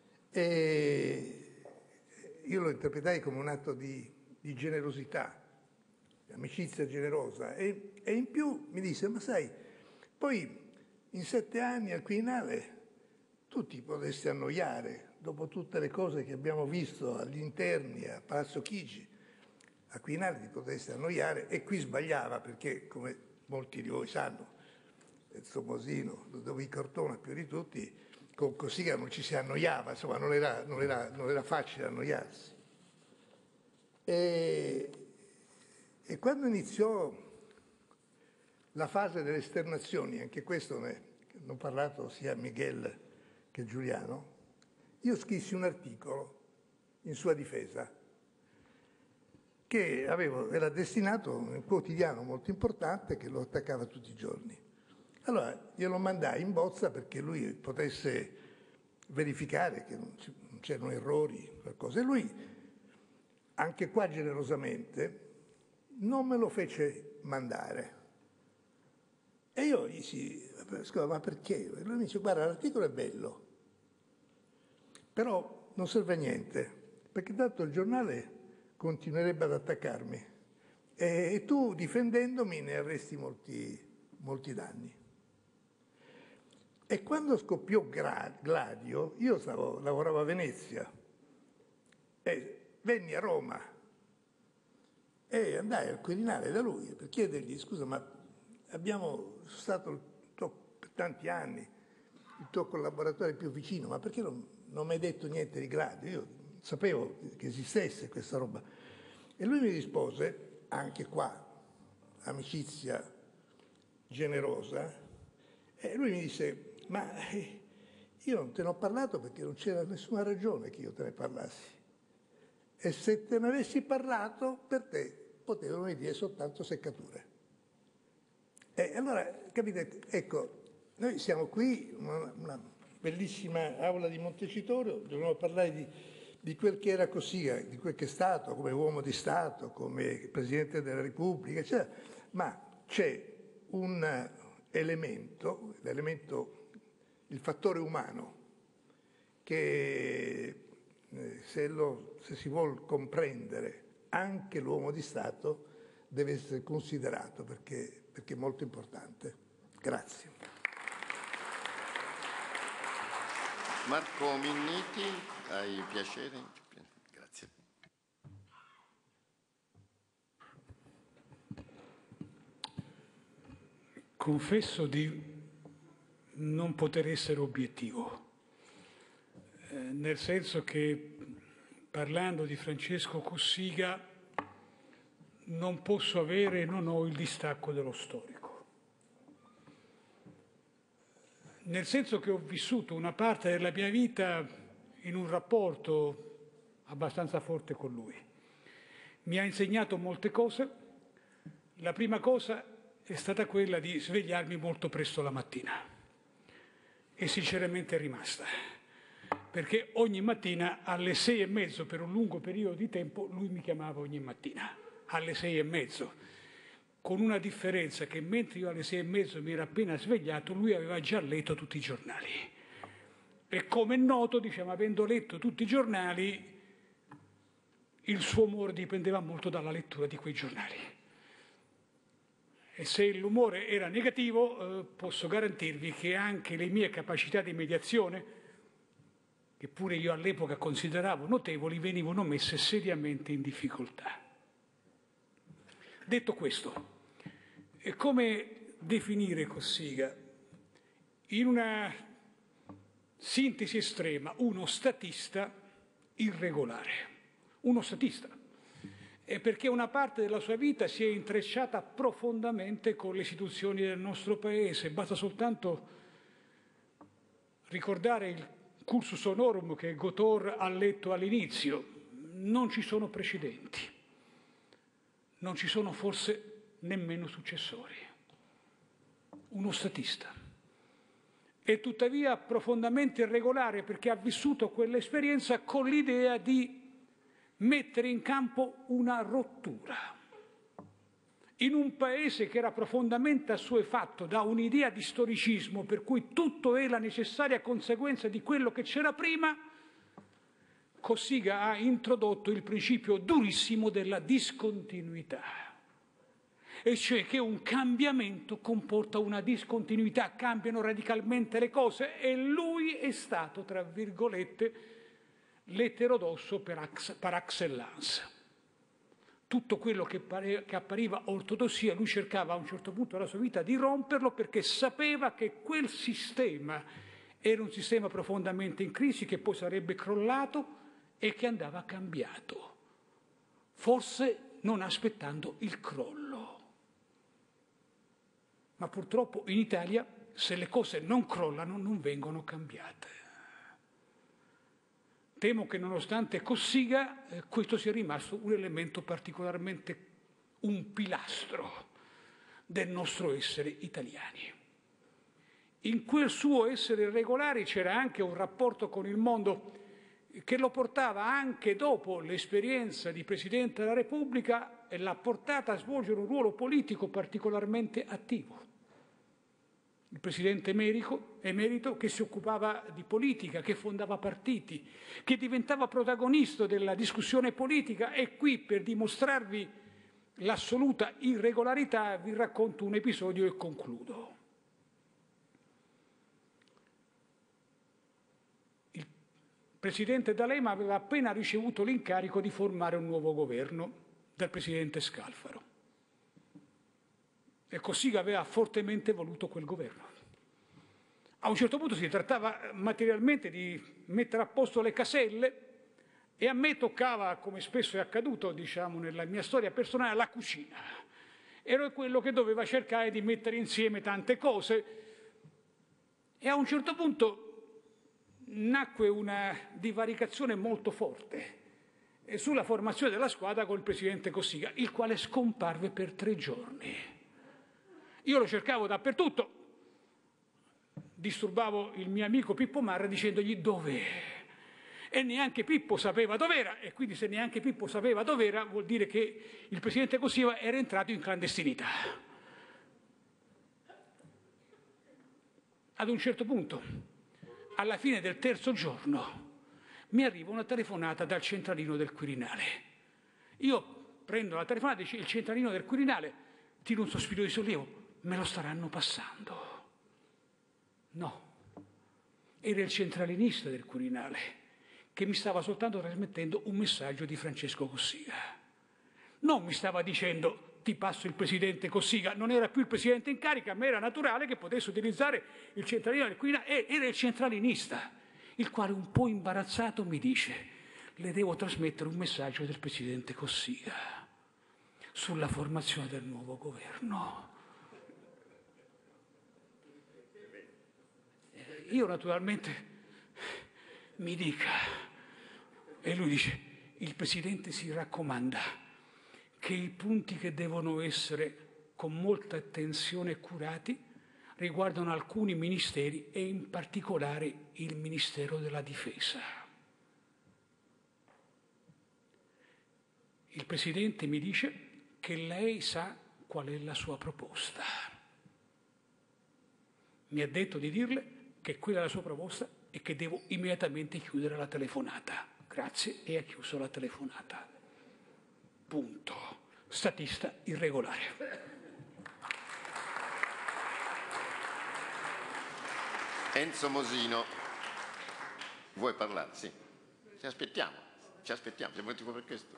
E io lo interpretai come un atto di generosità, di amicizia generosa. E in più mi disse, ma sai, poi in 7 anni al Quirinale tu ti potresti annoiare dopo tutte le cose che abbiamo visto agli interni a Palazzo Chigi. A Quirinale ti potresti annoiare, e qui sbagliava, perché come molti di voi sanno, il Tommasino, Ludovico Ortona più di tutti, con Cossiga non ci si annoiava, insomma non era facile annoiarsi. E quando iniziò la fase delle esternazioni, anche questo ne hanno parlato sia Miguel che Giuliano, io scrissi un articolo in sua difesa che era destinato a un quotidiano molto importante che lo attaccava tutti i giorni. Allora glielo mandai in bozza perché lui potesse verificare che non c'erano errori, qualcosa. E lui, anche qua generosamente, non me lo fece mandare. E io gli dissi, scusa, ma perché? E lui mi dice, guarda, l'articolo è bello, però non serve a niente, perché tanto il giornale continuerebbe ad attaccarmi e tu, difendendomi, ne avresti molti danni. E quando scoppiò Gladio, io lavoravo a Venezia e venni a Roma e andai al Quirinale da lui per chiedergli, scusa, ma abbiamo stato per tanti anni il tuo collaboratore più vicino, ma perché non mi hai detto niente di Gladio? Io sapevo che esistesse questa roba. E lui mi rispose, anche qua, amicizia generosa, e lui mi disse, ma io non te ne ho parlato perché non c'era nessuna ragione che io te ne parlassi. E se te ne avessi parlato, per te potevano venire soltanto seccature. E allora, capite, ecco, noi siamo qui, una bellissima aula di Montecitorio, dobbiamo parlare di quel che era Cossiga, di quel che è stato come uomo di Stato, come Presidente della Repubblica, eccetera. Ma c'è un elemento, il fattore umano, che se si vuol comprendere anche l'uomo di Stato deve essere considerato perché è molto importante. Grazie.
Marco Minniti, hai piacere? Grazie.
Confesso di non poter essere obiettivo, nel senso che parlando di Francesco Cossiga non posso avere e non ho il distacco dello storico. Nel senso che ho vissuto una parte della mia vita in un rapporto abbastanza forte con lui. Mi ha insegnato molte cose. La prima cosa è stata quella di svegliarmi molto presto la mattina. E sinceramente è rimasta. Perché ogni mattina alle 6:30, per un lungo periodo di tempo, lui mi chiamava ogni mattina, alle 6:30. Con una differenza che mentre io alle 6:30 mi ero appena svegliato, lui aveva già letto tutti i giornali. E come è noto, diciamo, avendo letto tutti i giornali, il suo umore dipendeva molto dalla lettura di quei giornali. E se l'umore era negativo, posso garantirvi che anche le mie capacità di mediazione, che pure io all'epoca consideravo notevoli, venivano messe seriamente in difficoltà. Detto questo, come definire Cossiga? In una sintesi estrema, uno statista irregolare. Uno statista. Perché una parte della sua vita si è intrecciata profondamente con le istituzioni del nostro Paese. Basta soltanto ricordare il cursus honorum che Gotor ha letto all'inizio. Non ci sono precedenti. Non ci sono forse nemmeno successori. Uno statista. E tuttavia profondamente irregolare perché ha vissuto quell'esperienza con l'idea di mettere in campo una rottura in un paese che era profondamente assuefatto da un'idea di storicismo per cui tutto è la necessaria conseguenza di quello che c'era prima, Cossiga ha introdotto il principio durissimo della discontinuità, e cioè che un cambiamento comporta una discontinuità, cambiano radicalmente le cose, e lui è stato, tra virgolette, l'eterodosso par excellence. Tutto quello che appariva ortodossia, lui cercava a un certo punto della sua vita di romperlo, perché sapeva che quel sistema era un sistema profondamente in crisi, che poi sarebbe crollato e che andava cambiato, forse non aspettando il crollo. Ma purtroppo in Italia, se le cose non crollano, non vengono cambiate. Temo che nonostante Cossiga, questo sia rimasto un elemento particolarmente, un pilastro del nostro essere italiani. In quel suo essere irregolare c'era anche un rapporto con il mondo che lo portava, anche dopo l'esperienza di Presidente della Repubblica, e l'ha portata a svolgere un ruolo politico particolarmente attivo. Il Presidente emerito che si occupava di politica, che fondava partiti, che diventava protagonista della discussione politica, e qui, per dimostrarvi l'assoluta irregolarità, vi racconto un episodio e concludo. Il Presidente D'Alema aveva appena ricevuto l'incarico di formare un nuovo governo dal Presidente Scalfaro. E Cossiga aveva fortemente voluto quel governo. A un certo punto si trattava materialmente di mettere a posto le caselle, e a me toccava, come spesso è accaduto, diciamo, nella mia storia personale, la cucina. Ero quello che doveva cercare di mettere insieme tante cose, e a un certo punto nacque una divaricazione molto forte sulla formazione della squadra col Presidente Cossiga, il quale scomparve per 3 giorni. Io lo cercavo dappertutto, disturbavo il mio amico Pippo Marra dicendogli dov'è, e neanche Pippo sapeva dov'era, e quindi se neanche Pippo sapeva dov'era vuol dire che il Presidente Cossiga era entrato in clandestinità. Ad un certo punto, alla fine del 3° giorno, mi arriva una telefonata dal centralino del Quirinale. Io prendo la telefonata e dice: il centralino del Quirinale, tiro un sospiro di sollievo, me lo staranno passando. No, era il centralinista del Quirinale che mi stava soltanto trasmettendo un messaggio di Francesco Cossiga. Non mi stava dicendo ti passo il Presidente Cossiga, non era più il Presidente in carica, ma era naturale che potesse utilizzare il centralino del Quirinale, era il centralinista, il quale un po' imbarazzato mi dice: le devo trasmettere un messaggio del Presidente Cossiga sulla formazione del nuovo governo. Io naturalmente mi dica, e lui dice: il Presidente si raccomanda che i punti che devono essere con molta attenzione curati riguardano alcuni ministeri, e in particolare il Ministero della Difesa. Il Presidente mi dice che lei sa qual è la sua proposta. Mi ha detto di dirle che quella è la sua proposta e che devo immediatamente chiudere la telefonata. Grazie, e ha chiuso la telefonata. Punto. Statista irregolare.
Enzo Mosino, vuoi parlare? Sì. Ci aspettiamo, siamo venuti qua per questo.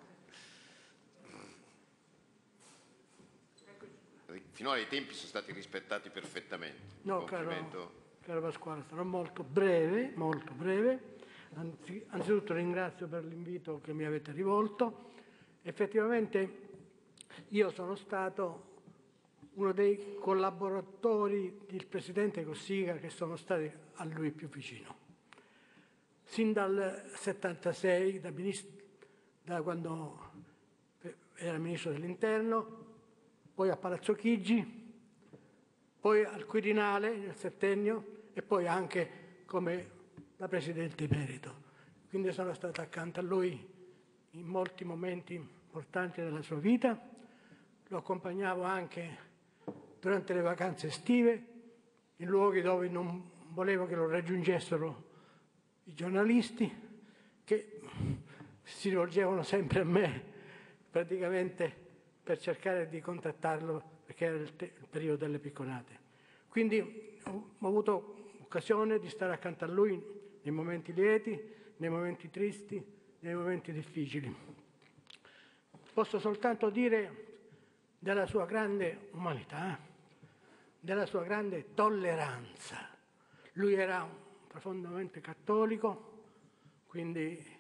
Finora i tempi sono stati rispettati perfettamente.
No, caro Pasquale, sarò molto breve, molto breve. Anzitutto ringrazio per l'invito che mi avete rivolto. Effettivamente io sono stato uno dei collaboratori del Presidente Cossiga che sono stati a lui più vicino. Sin dal 76, da quando era Ministro dell'Interno, poi a Palazzo Chigi, poi al Quirinale nel settennio, e poi anche come da Presidente emerito. Quindi sono stato accanto a lui in molti momenti importanti della sua vita. lo accompagnavo anche durante le vacanze estive, in luoghi dove non volevo che lo raggiungessero i giornalisti, che si rivolgevano sempre a me praticamente per cercare di contattarlo, perché era il periodo delle picconate. Quindi ho avuto occasione di stare accanto a lui nei momenti lieti, nei momenti tristi, nei momenti difficili. Posso soltanto dire della sua grande umanità, della sua grande tolleranza. Lui era profondamente cattolico, quindi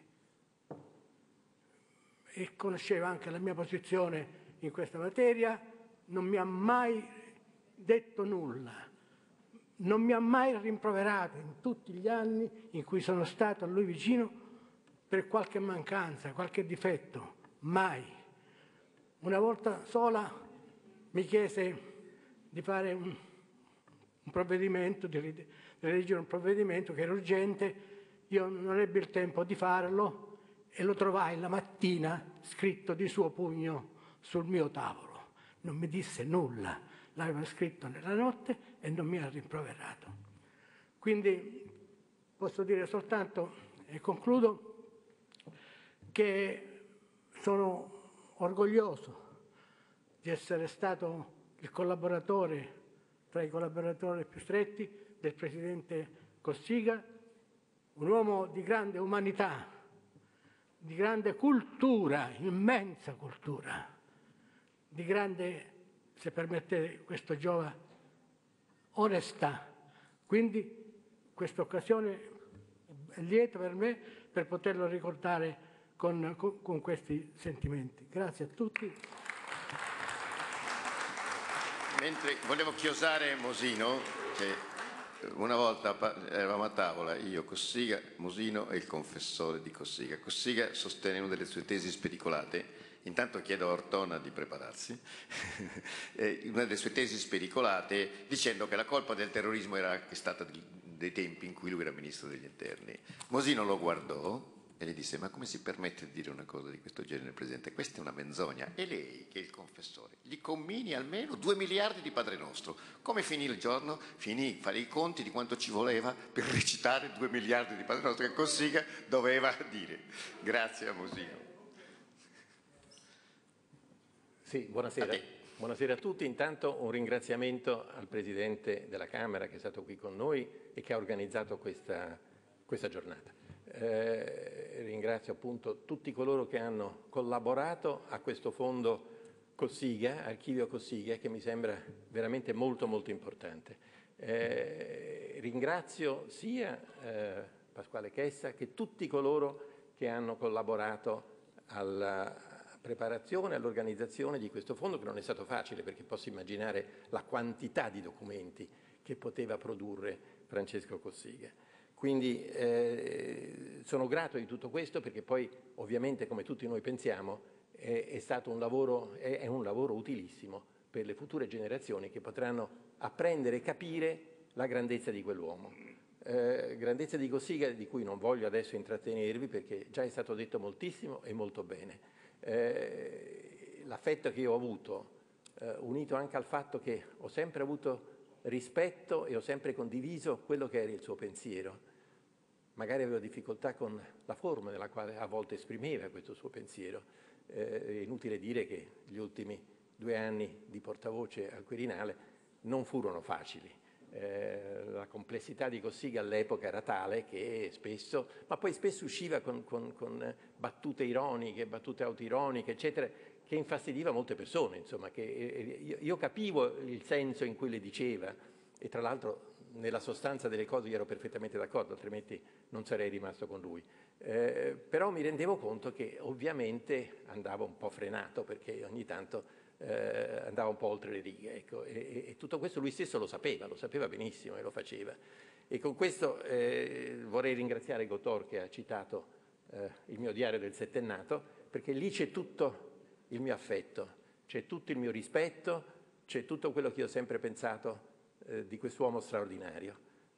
e conosceva anche la mia posizione in questa materia, non mi ha mai detto nulla, non mi ha mai rimproverato in tutti gli anni in cui sono stato a lui vicino per qualche mancanza, qualche difetto, mai. Una volta sola mi chiese di fare un provvedimento, di redigere un provvedimento che era urgente, io non ebbi il tempo di farlo e lo trovai la mattina scritto di suo pugno sul mio tavolo. Non mi disse nulla, l'aveva scritto nella notte e non mi ha rimproverato. Quindi posso dire soltanto, e concludo, che sono orgoglioso di essere stato il collaboratore, tra i collaboratori più stretti, del Presidente Cossiga, un uomo di grande umanità, di grande cultura, immensa cultura, di grande, se permettete questo giova, onestà. Quindi questa occasione è lieta per me per poterlo ricordare con questi sentimenti. Grazie a tutti.
Mentre volevo chiosare Mosino, che una volta eravamo a tavola, io, Cossiga, Mosino e il confessore di Cossiga. Cossiga sostenne una delle sue tesi spericolate, intanto chiedo a Ortona di prepararsi, una delle sue tesi spericolate dicendo che la colpa del terrorismo era stata dei tempi in cui lui era ministro degli interni. Mosino lo guardò e gli disse: ma come si permette di dire una cosa di questo genere, Presidente? Questa è una menzogna. E lei, che è il confessore, gli commini almeno 2 miliardi di Padre Nostro. Come finì il giorno? Finì fare i conti di quanto ci voleva per recitare 2 miliardi di Padre Nostro che Cossiga doveva dire. Grazie a Mosino.
Sì, buonasera. Buonasera a tutti. Intanto un ringraziamento al Presidente della Camera che è stato qui con noi e che ha organizzato questa giornata. Ringrazio appunto tutti coloro che hanno collaborato a questo fondo Cossiga, Archivio Cossiga, che mi sembra veramente molto molto importante. Ringrazio sia Pasquale Chessa che tutti coloro che hanno collaborato alla preparazione, all'organizzazione di questo fondo, che non è stato facile, perché posso immaginare la quantità di documenti che poteva produrre Francesco Cossiga. Quindi sono grato di tutto questo, perché poi ovviamente, come tutti noi pensiamo, è un lavoro utilissimo per le future generazioni che potranno apprendere e capire la grandezza di quell'uomo. Grandezza di Cossiga, di cui non voglio adesso intrattenervi, perché già è stato detto moltissimo e molto bene. L'affetto che io ho avuto, unito anche al fatto che ho sempre avuto rispetto e ho sempre condiviso quello che era il suo pensiero. Magari avevo difficoltà con la forma nella quale a volte esprimeva questo suo pensiero. È inutile dire che gli ultimi 2 anni di portavoce al Quirinale non furono facili. La complessità di Cossiga all'epoca era tale che spesso, ma poi spesso usciva con battute ironiche, battute autoironiche, eccetera, che infastidiva molte persone, insomma, che io capivo il senso in cui le diceva, e tra l'altro nella sostanza delle cose io ero perfettamente d'accordo, altrimenti non sarei rimasto con lui. Però mi rendevo conto che ovviamente andava un po' frenato, perché ogni tanto andava un po' oltre le righe, ecco, e tutto questo lui stesso lo sapeva benissimo e lo faceva. E con questo vorrei ringraziare Gotor, che ha citato il mio diario del settennato, perché lì c'è tutto il mio affetto, c'è tutto il mio rispetto, c'è tutto quello che io ho sempre pensato di quest'uomo straordinario,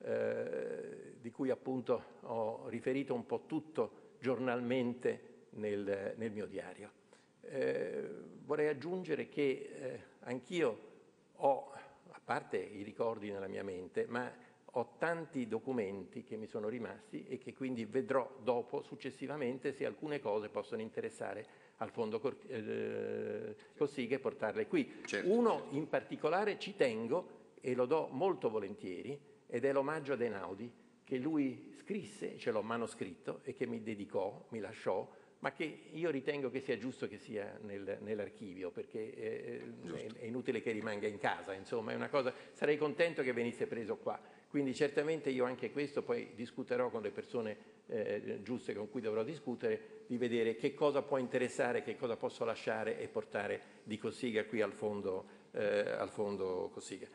di cui appunto ho riferito un po' tutto giornalmente nel mio diario. Vorrei aggiungere che anch'io ho, a parte i ricordi nella mia mente, ma ho tanti documenti che mi sono rimasti e che quindi vedrò dopo, successivamente, se alcune cose possono interessare al Fondo Cossiga e portarle qui.
Certo.
Uno in particolare ci tengo e lo do molto volentieri, ed è l'omaggio ad Einaudi che lui scrisse, ce l'ho manoscritto, e che mi dedicò, mi lasciò, ma che io ritengo che sia giusto che sia nell'archivio, perché è inutile che rimanga in casa, insomma, è una cosa, sarei contento che venisse preso qua. Quindi certamente io anche questo poi discuterò con le persone giuste con cui dovrò discutere, di vedere che cosa può interessare, che cosa posso lasciare e portare di Cossiga qui al fondo Cossiga.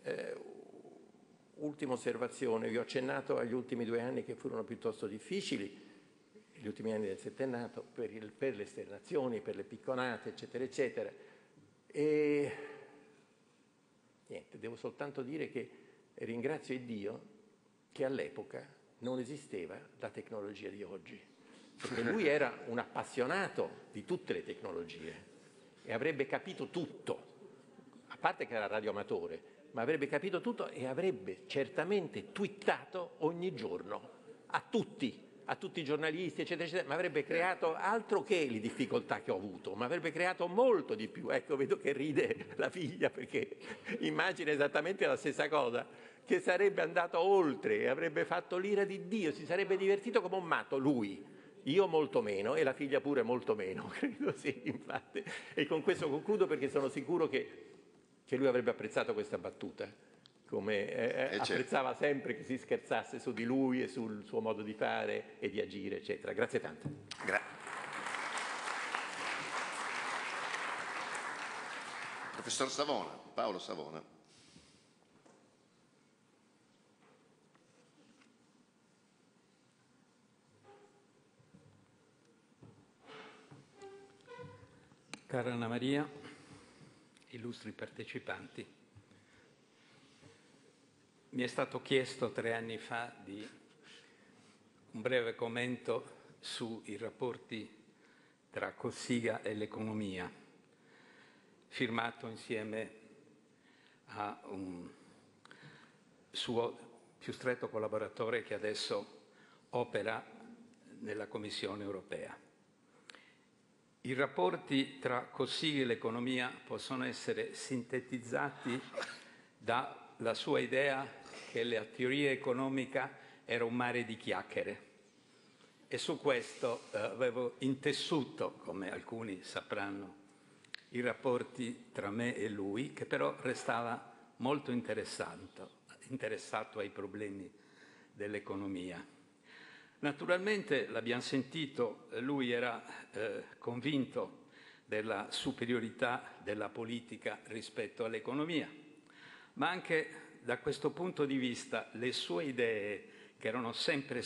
Ultima osservazione, vi ho accennato agli ultimi 2 anni che furono piuttosto difficili, gli ultimi anni del settennato, per le esternazioni, per le picconate, eccetera, eccetera. E niente, devo soltanto dire che ringrazio Dio che all'epoca non esisteva la tecnologia di oggi, perché lui era un appassionato di tutte le tecnologie e avrebbe capito tutto, a parte che era radioamatore, ma avrebbe capito tutto e avrebbe certamente twittato ogni giorno a tutti i giornalisti, eccetera, eccetera, ma avrebbe creato altro che le difficoltà che ho avuto, ma avrebbe creato molto di più. Ecco, vedo che ride la figlia, perché immagina esattamente la stessa cosa, che sarebbe andato oltre e avrebbe fatto l'ira di Dio, si sarebbe divertito come un matto lui. Io molto meno e la figlia pure molto meno, credo sì, infatti. E con questo concludo, perché sono sicuro che lui avrebbe apprezzato questa battuta, come apprezzava sempre che si scherzasse su di lui e sul suo modo di fare e di agire, eccetera. Grazie tante.
Professor Savona, Paolo Savona.
Cara Anna Maria, illustri partecipanti, mi è stato chiesto 3 anni fa di un breve commento sui rapporti tra Cossiga e l'economia, firmato insieme a un suo più stretto collaboratore che adesso opera nella Commissione europea. I rapporti tra Cossiga e l'economia possono essere sintetizzati dalla sua idea che la teoria economica era un mare di chiacchiere, e su questo avevo intessuto, come alcuni sapranno, i rapporti tra me e lui, che però restava molto interessato ai problemi dell'economia. Naturalmente, l'abbiamo sentito, lui era convinto della superiorità della politica rispetto all'economia, ma anche da questo punto di vista le sue idee, che erano sempre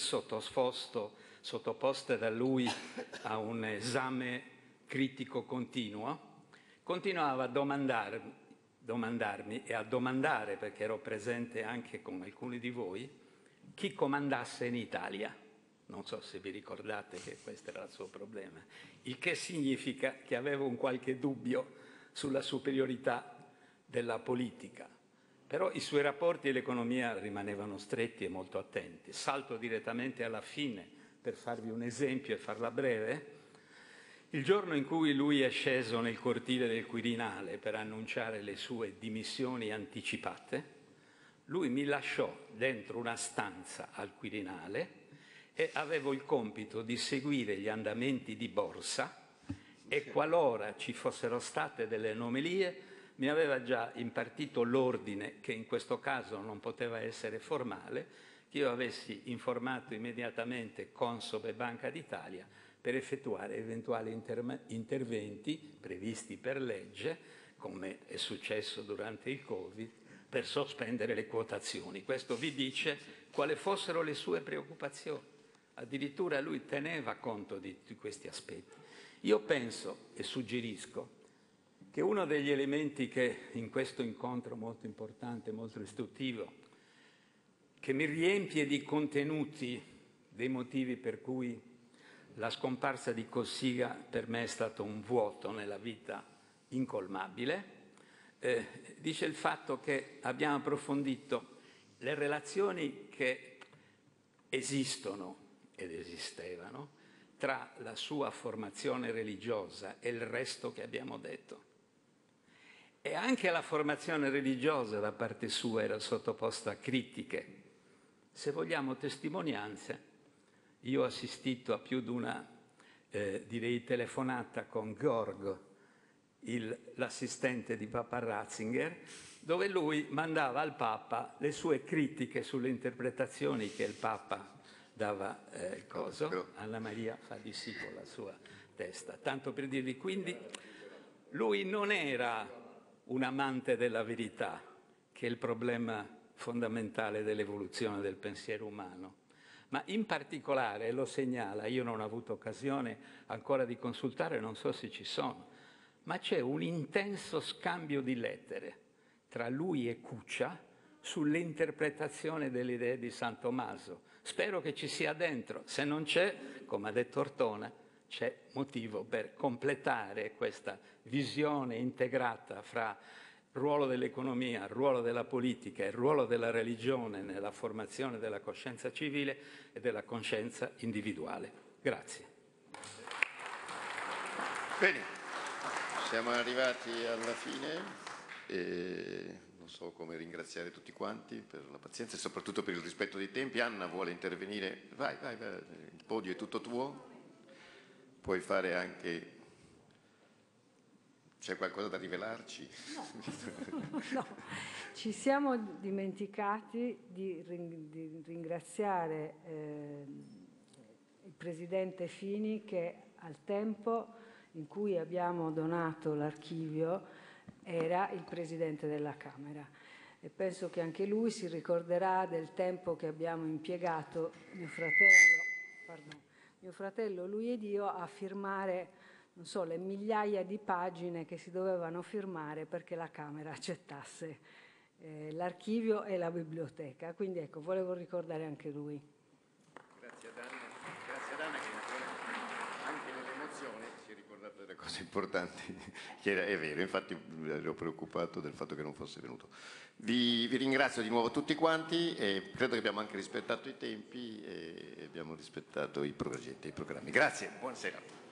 sottoposte da lui a un esame critico continuo, continuava a domandarmi e a domandare, perché ero presente anche con alcuni di voi, chi comandasse in Italia. Non so se vi ricordate che questo era il suo problema, il che significa che avevo un qualche dubbio sulla superiorità della politica. Però i suoi rapporti e l'economia rimanevano stretti e molto attenti. Salto direttamente alla fine per farvi un esempio e farla breve. Il giorno in cui lui è sceso nel cortile del Quirinale per annunciare le sue dimissioni anticipate, lui mi lasciò dentro una stanza al Quirinale e avevo il compito di seguire gli andamenti di borsa, e qualora ci fossero state delle anomalie mi aveva già impartito l'ordine, che in questo caso non poteva essere formale, che io avessi informato immediatamente Consob e Banca d'Italia per effettuare eventuali interventi previsti per legge, come è successo durante il Covid, per sospendere le quotazioni. Questo vi dice quali fossero le sue preoccupazioni. Addirittura lui teneva conto di questi aspetti. Io penso e suggerisco che uno degli elementi che in questo incontro molto importante, molto istruttivo, che mi riempie di contenuti dei motivi per cui la scomparsa di Cossiga per me è stato un vuoto nella vita incolmabile. Dice il fatto che abbiamo approfondito le relazioni che esistono ed esistevano tra la sua formazione religiosa e il resto che abbiamo detto. E anche la formazione religiosa da parte sua era sottoposta a critiche, se vogliamo testimonianze. Io ho assistito a più di una, direi, telefonata con Gorg, l'assistente di Papa Ratzinger, dove lui mandava al Papa le sue critiche sulle interpretazioni che il Papa dava Anna Maria fa di sì con la sua testa. Tanto per dirvi, quindi lui non era un amante della verità, che è il problema fondamentale dell'evoluzione del pensiero umano, ma in particolare, lo segnala, io non ho avuto occasione ancora di consultare, non so se ci sono, ma c'è un intenso scambio di lettere tra lui e Cuccia sull'interpretazione delle idee di San Tommaso. Spero che ci sia dentro, se non c'è, come ha detto Ortona, c'è motivo per completare questa visione integrata fra il ruolo dell'economia, il ruolo della politica e il ruolo della religione nella formazione della coscienza civile e della coscienza individuale. Grazie.
Bene, siamo arrivati alla fine e non so come ringraziare tutti quanti per la pazienza e soprattutto per il rispetto dei tempi. Anna vuole intervenire? Vai, il podio è tutto tuo. Puoi fare anche... C'è qualcosa da rivelarci?
No. Ci siamo dimenticati di ringraziare il Presidente Fini, che al tempo in cui abbiamo donato l'archivio era il Presidente della Camera, e penso che anche lui si ricorderà del tempo che abbiamo impiegato, mio fratello, lui ed io, a firmare, non so, le migliaia di pagine che si dovevano firmare perché la Camera accettasse l'archivio e la biblioteca. Quindi ecco, volevo ricordare anche lui.
Grazie ad Anna che anche nell'emozione si è ricordata delle cose importanti, che è vero, infatti ero preoccupato del fatto che non fosse venuto. Vi ringrazio di nuovo tutti quanti e credo che abbiamo anche rispettato i tempi e abbiamo rispettato i progetti e i programmi. Grazie, buonasera.